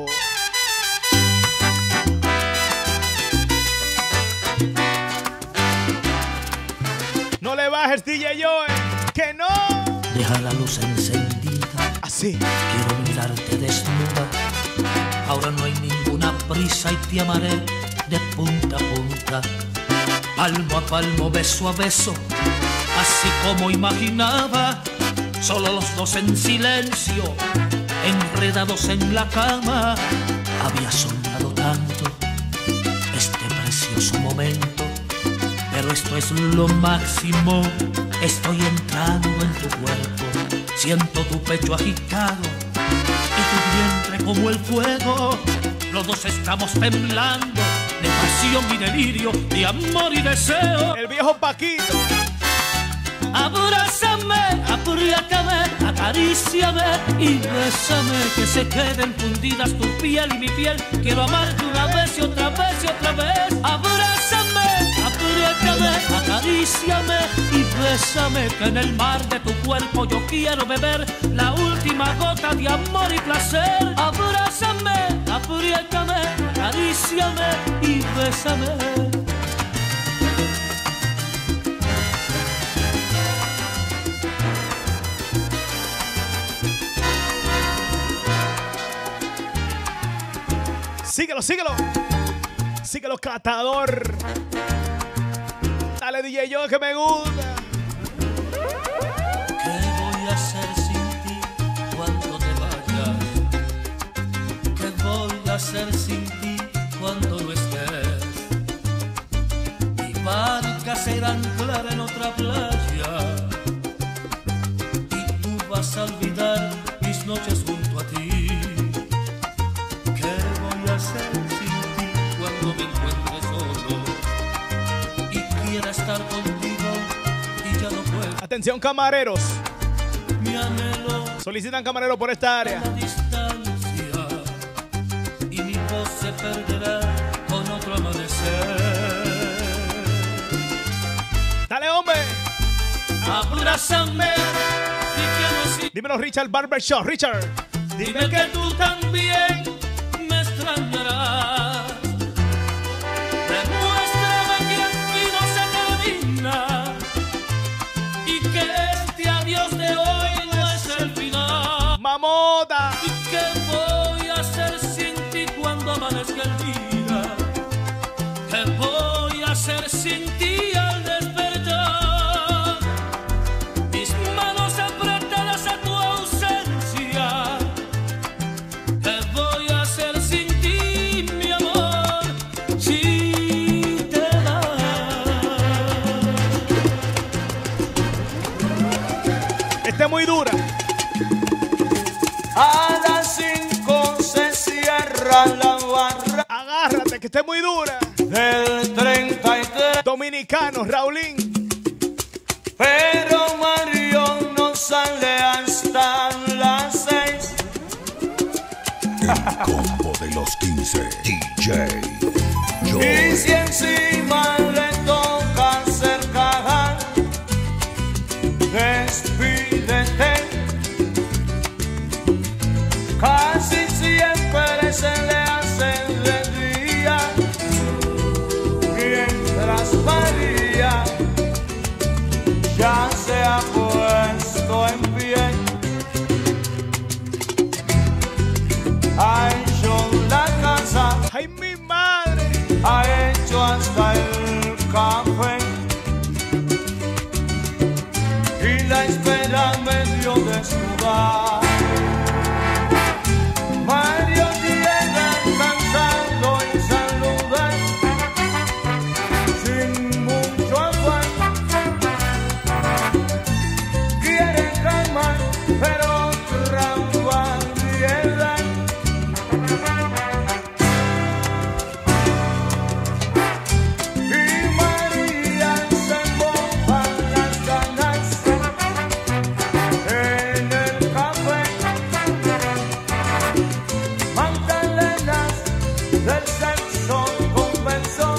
No le bajes, D J Joe, que no. Deja la luz encendida. Así. Quiero mirarte desnuda. Ahora no hay ninguna prisa y te amaré de punta a punta. Palmo a palmo, beso a beso, así como imaginaba. Solo los dos en silencio, enredados en la cama. Había soñado tanto este precioso momento. Pero esto es lo máximo, estoy entrando en tu cuerpo. Siento tu pecho agitado y tu vientre como el fuego. Los dos estamos temblando de pasión y delirio, de amor y deseo. El viejo Paquito. Abrázame, apriétame, acaríciame y bésame, que se queden fundidas tu piel y mi piel. Quiero amarte una vez y otra vez y otra vez. Abrázame, apriétame, acaríciame y bésame, que en el mar de tu cuerpo yo quiero beber la última gota de amor y placer. Abrázame, apriétame, acaríciame y bésame. Síguelo, síguelo. Síguelo, catador. Dale, D J Joe, que me gusta. ¿Qué voy a hacer sin ti cuando te vayas? ¿Qué voy a hacer sin ti cuando no estés? Mi barca será anclar en otra playa y tú vas a olvidar mis noches junto a ti. Hacer sin ti cuando me encuentre solo y quiera estar contigo y ya no puedo. Atención, camareros. Mi anhelo solicitan camarero por esta área. La distancia y mi voz se perderá con otro amanecer. Dale, hombre. Abrázame. Dímelo, Richard Barbershop. Richard. Dime que tú también extrañarás. Demuéstrame que aquí no se termina y que este adiós de hoy no es el final. Mamota. ¿Y qué voy a hacer sin ti cuando amanezca el día? ¿Qué voy a hacer sin ti al despertar? Mis manos apretadas a tu ausencia. ¿Qué voy a hacer sin ti, mi amor, si te vas? Esta es muy dura. A las cinco se cierra la barra. Agárrate, que esté muy dura. Del treinta y tres. Dominicano, Raulín. Pero Mario no sale hasta las seis. El combo de los quince. D J Joe. Y si encima le toca hacer caja, despídete. Casi siempre se le hace de día, mientras María ya se ha puesto en pie. Ha hecho la casa, ¡ay, mi madre! ha hecho hasta el desnudar. Varios llegan cansando en saludar, sin mucho afán. Quieren calmar, pero trampa piedad. Y María se emboban las ganas en el café. Magdalenas del sexo convenzo.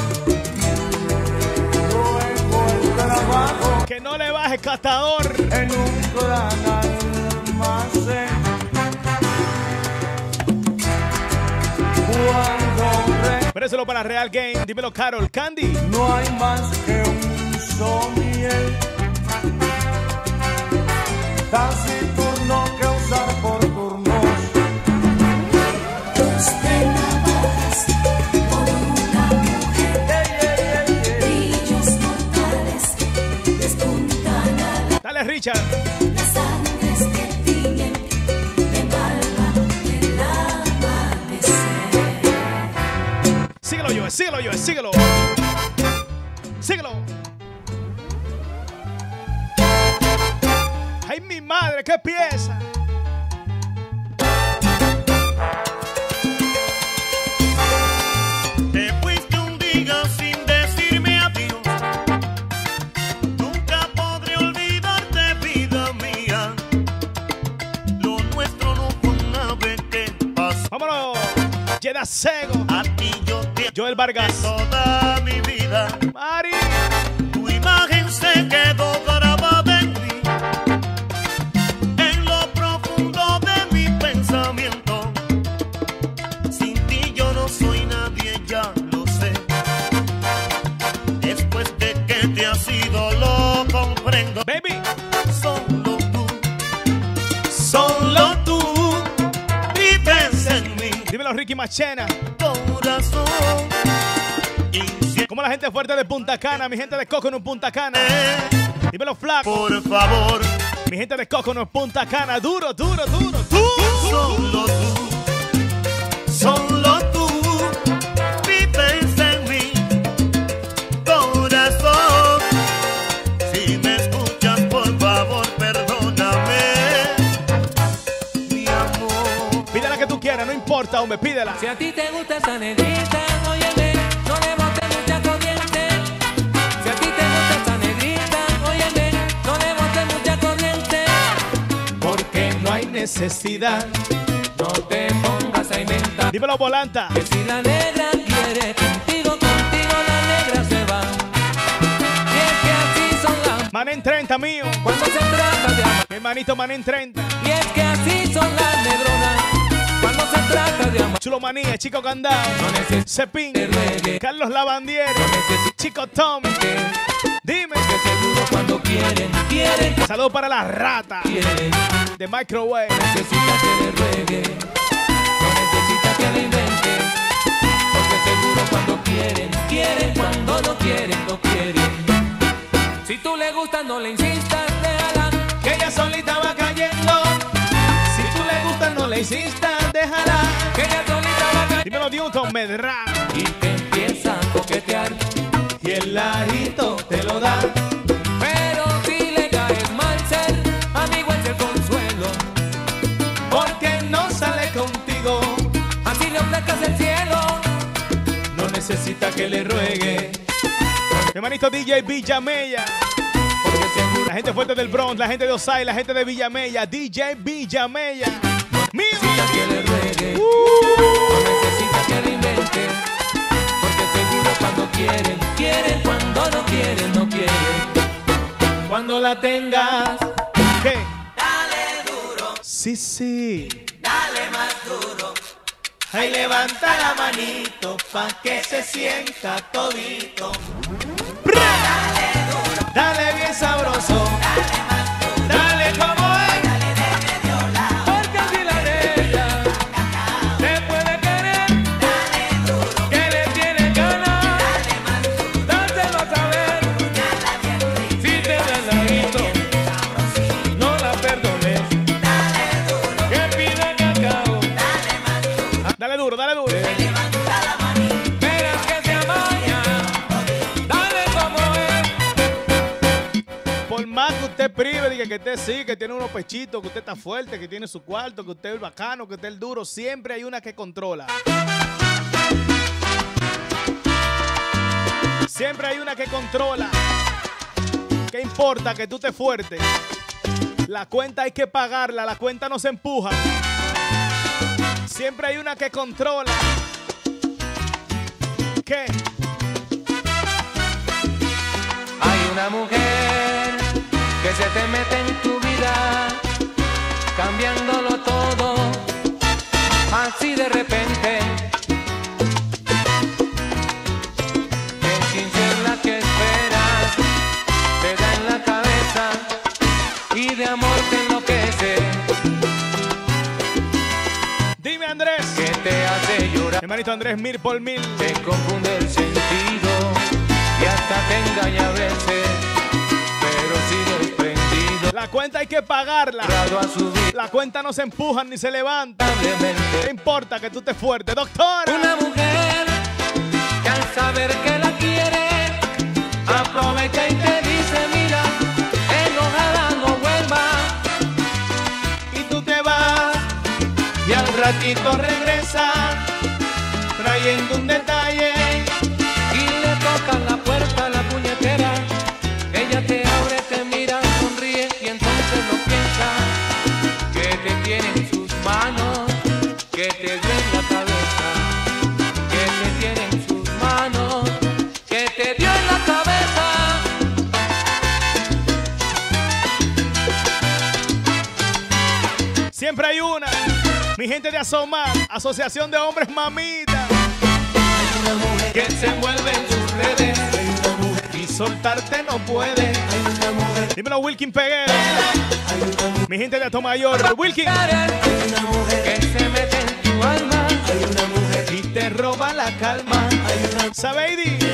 Luego el trabajo Que no le baje, catador. en un gran almacén. Cuando re- Préselo para Real Game. Dímelo, Carol. Candy. no hay más que un somiel, taciturno que usar por turnos. Despeinadas por una mujer, brillos mortales despuntan a la Dale, Richard. las sangres que tiñen de malva el amanecer. Síguelo, yo, síguelo, yo, síguelo. Síguelo. Ay, mi madre, qué pieza. Te fuiste un día sin decirme adiós. Nunca podré olvidarte, vida mía. Lo nuestro no fue una vez que pasó. Vámonos. Llena Sego. A ti yo te Joel Vargas. toda mi vida. Mari. Tu imagen se quedó grabada en mí, en lo profundo de mi pensamiento. Sin ti yo no soy nadie, ya lo sé. Después de que te has ido lo comprendo. Baby. Solo tú, solo tú vives en mí, Dímelo, Ricky Machena. corazón. Y si Como la gente fuerte de Punta Cana, mi gente de Coconut Punta Cana. Dímelo, Flaco. por favor, Mi gente de Coconut Punta Cana. Duro, duro, duro. Tú. solo tú, solo tú vives en mi corazón. Si me escuchas, por favor, perdóname, mi amor. Pídela que tú quieras, no importa, hombre, pídela. Si a ti te gusta esa negrita, óyeme, no le botes mucha corriente. Si a ti te gusta esa negrita, óyeme, no le botes mucha corriente. Porque no hay necesidad. No te pongas a inventar. Dímelo, Volanta. Que si la negra quiere contigo, contigo la negra se va. Y es que así son las Manen treinta, mío. cuando se trata de amar. Mi hermanito Manen treinta. Y es que así son las negronas cuando se trata de amar. Chulo Manía, Chico Candao. No necesito Cepín. reggae, Carlos Lavandiero. no necesito Chico Tom. Dime. que seguro cuando quieren, quieren, Saludos para la rata quieren. de Microwave. Necesita que le ruegue, no necesita que le invente, porque seguro cuando quieren, quieren, cuando no quieren, no quieren. Si tú le gustas, no le insistas, déjala, Que ella solita va cayendo. Si tú le gustas, no le insistas, déjala. que ella solita va a caer Dímelo, Newton Medra. y te empieza a coquetear. Y el ladito te lo da. Pero si le caes mal ser, amigo es el consuelo, Porque no sale contigo. así le ofrezcas el cielo. No necesita que le ruegue. Mi hermanito D J Villamella. Porque seguro La gente fuerte del Bronx, la gente de Osai, la gente de Villamella. D J Villamella. Mío. necesita que le ruegue, no necesita que le invente, porque seguro cuando quieren, quieren, cuando no quieren, no quieren. Cuando la tengas. ¿Qué? Dale duro. Sí, sí. Dale más duro. Ahí levanta la manito pa' que se sienta todito. Dale duro. Dale bien sabroso. Dale más duro. Dale como es. Dale de medio lado. Porque si la negra te puede querer, Dale duro. que le tiene ganas, Dale más duro. dáselo a saber. Dale bien rico. Si te da el ladito, no la perdones. que usted sí, que tiene unos pechitos, que usted está fuerte, que tiene su cuarto, que usted es el bacano, que usted es el duro. Siempre hay una que controla. Siempre hay una que controla. ¿Qué importa que tú estés fuerte? La cuenta hay que pagarla, la cuenta no se empuja. Siempre hay una que controla. ¿Qué? Hay una mujer que se te mete en tu vida, cambiándolo todo, así de repente. Que sin ser la que esperas, te da en la cabeza y de amor te enloquece. Dime, Andrés. Que te hace llorar. Hermanito Andrés, mil por mil. Te confunde el sentido y hasta te engaña a veces, pero sigues prendido. La cuenta hay que pagarla. A su vida. La cuenta no se empuja ni se levanta. No importa que tú estés fuerte, doctor. Una mujer que al saber que la quiere, aprovecha y te dice, mira, enojada no vuelva. Y tú te vas y al ratito regresa trayendo un detalle. Y le tocan la puerta a la puñetera. Ella te abre, te mira, sonríe y entonces no piensa que te tiene en sus manos, que te dio en la cabeza, que te tiene en sus manos, que te dio en la cabeza. Siempre hay una. Mi gente de Asomar, Asociación de Hombres Mamita. Que se envuelve en sus redes y soltarte no puede. Dímelo, Wilkin Peguero. Mi gente de Atomayor, Wilkin. Que se mete en tu alma y te roba la calma. Sabeidi. y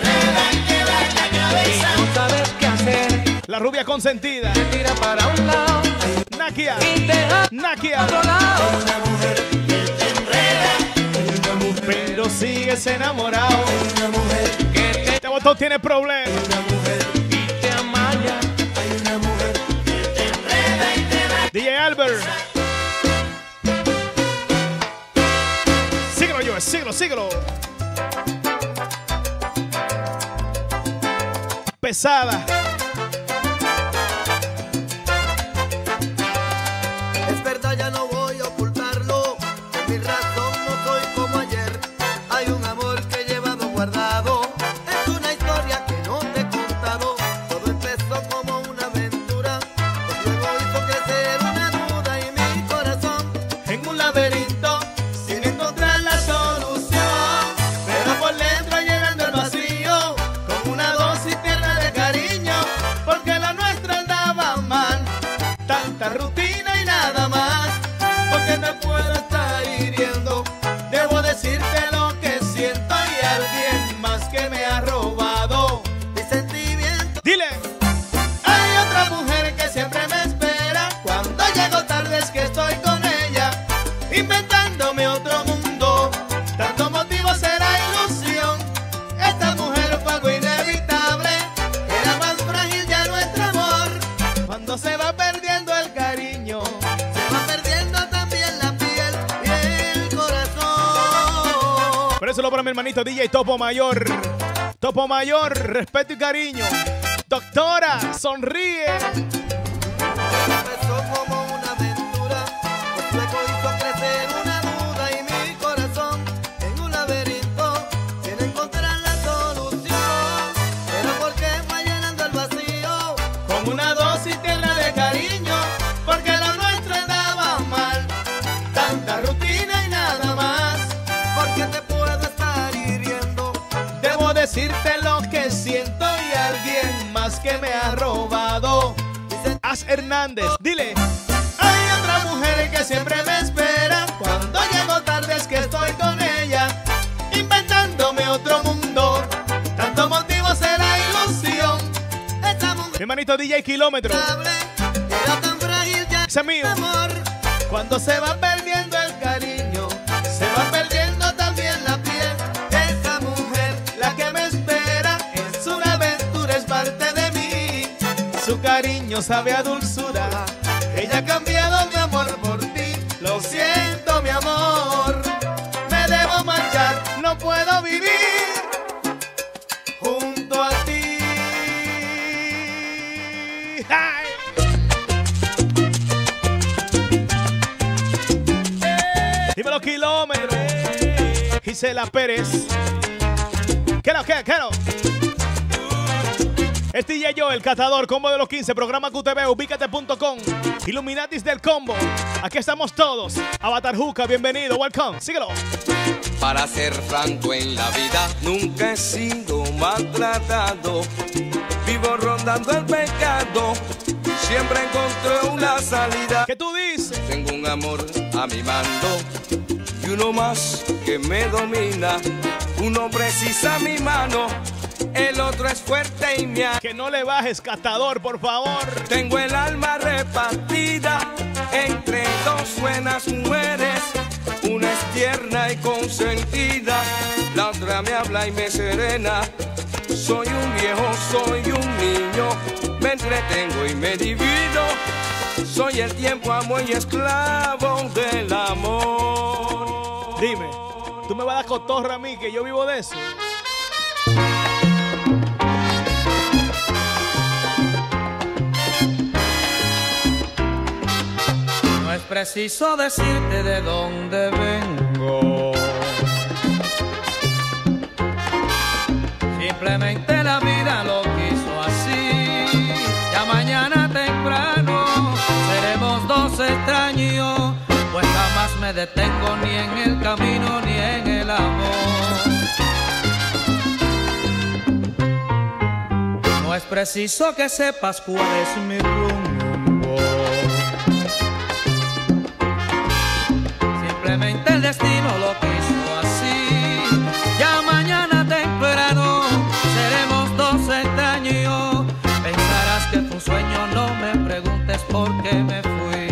no sabes qué hacer. La rubia consentida. Te tira para un lado Nakia. y te da Nakia. otro lado. Pero sigues enamorado. Que te Este botón tiene problemas. y te amaya. D J Albert. Síguelo, yo, síguelo, síguelo. Pesada. Es verdad, ya no voy a ocultarlo. Por mi razón no soy como ayer. Hay un amor que he llevado guardado. Es una historia que no te he contado. Todo empezó como una aventura. Pues luego hizo crecer una duda y mi corazón En un laberinto sin encontrar la solución. Pero por dentro llenando el vacío con una dosis tierna de cariño. Porque la nuestra andaba mal. Tanta rutina y nada más. Porque te puedo estar hiriendo. Debo decirte lo que siento y alguien más que me ha robado mi sentimiento. Dile. Hay otra mujer que siempre me espera. Cuando llego tarde es que estoy con ella, inventándome otro mundo. Tanto motivo será ilusión. Esta mujer fue algo inevitable. Era más frágil ya nuestro amor. Cuando se va perdiendo el cariño, Se va perdiendo también la piel y el corazón. Por eso lo para mi hermanito D J Topo Mayor. Topo Mayor, respeto y cariño. Doctora, sonríe. Empezó como una aventura, pues luego hizo crecer una duda y mi corazón en un laberinto sin encontrar la solución. Pero porque va llenando el vacío con una dosis tierna de cariño. Porque lo nuestro andaba mal. Tanta rutina y nada más. porque te puedo estar hiriendo. Debo decirte lo que siento y alguien más que me ha robado. As Hernández, dile. Hay otra mujer que siempre me espera. Cuando llego tarde es que estoy con ella, inventándome otro mundo. Tanto motivo será ilusión. Esta mujer Mi hermanito D J Kilómetro. era tan frágil ya Ese es mío. amor. Cuando se va perdiendo el cariño, se va perdiendo también la piel. Esa mujer, la que me espera, es una aventura, es parte de mí. Su cariño cariño sabe a dulzura. Ella ha cambiado mi amor por ti. Lo siento, mi amor. Me debo marchar, no puedo vivir junto a ti. ¡Ay! Dímelo kilómetros. Gisela Pérez. ¿Qué no, qué, qué no? Es D J Joe, el catador, combo de los quince, programa Q T V, ubícate punto com, Illuminatis del combo. Aquí estamos todos. Avatar Juca, bienvenido, welcome, síguelo. Para ser franco en la vida, nunca he sido maltratado. Vivo rondando el pecado, siempre encontré una salida. ¿Qué tú dices? Tengo un amor a mi mando y uno más que me domina. Uno precisa mi mano, el otro es fuerte y me ha... Que no le bajes, catador, por favor. Tengo el alma repartida entre dos buenas mujeres. Una es tierna y consentida, la otra me habla y me serena. Soy un viejo, soy un niño, me entretengo y me divido. Soy el tiempo, amo y esclavo del amor. Dime, ¿tú me vas a dar cotorra a mí que yo vivo de eso? No es preciso decirte de dónde vengo. Simplemente la vida lo quiso así. Ya mañana temprano seremos dos extraños, pues jamás me detengo ni en el camino ni en el amor. No es preciso que sepas cuál es mi rumbo. Simplemente el destino lo quiso así. Ya mañana temprano seremos dos extraños. Pensarás que fue un sueño, no me preguntes por qué me fui.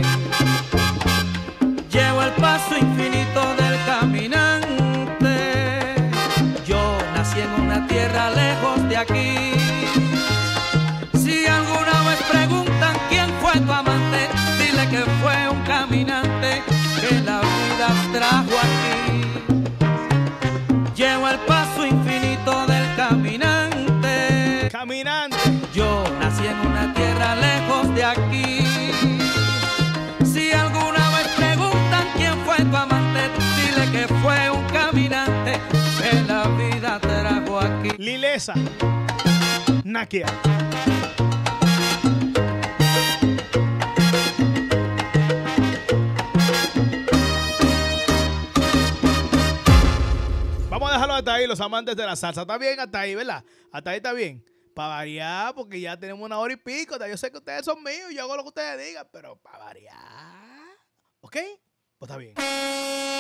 Llevo el paso infinito del caminante. Yo nací en una tierra lejos de aquí. Si alguna vez preguntan quién fue tu amante, dile que fue un caminante que la vida trajo aquí. Llevo el paso infinito del caminante. Caminante. Yo nací en una tierra lejos de aquí. Si alguna vez preguntan quién fue tu amante, dile que fue un caminante que la vida trajo aquí. Lilesa. Nakia. Vamos a dejarlo hasta ahí, los amantes de la salsa. Está bien hasta ahí, ¿verdad? Hasta ahí está bien. Para variar, porque ya tenemos una hora y pico. Yo sé que ustedes son míos, yo hago lo que ustedes digan, pero para variar. ¿Ok? Pues está bien.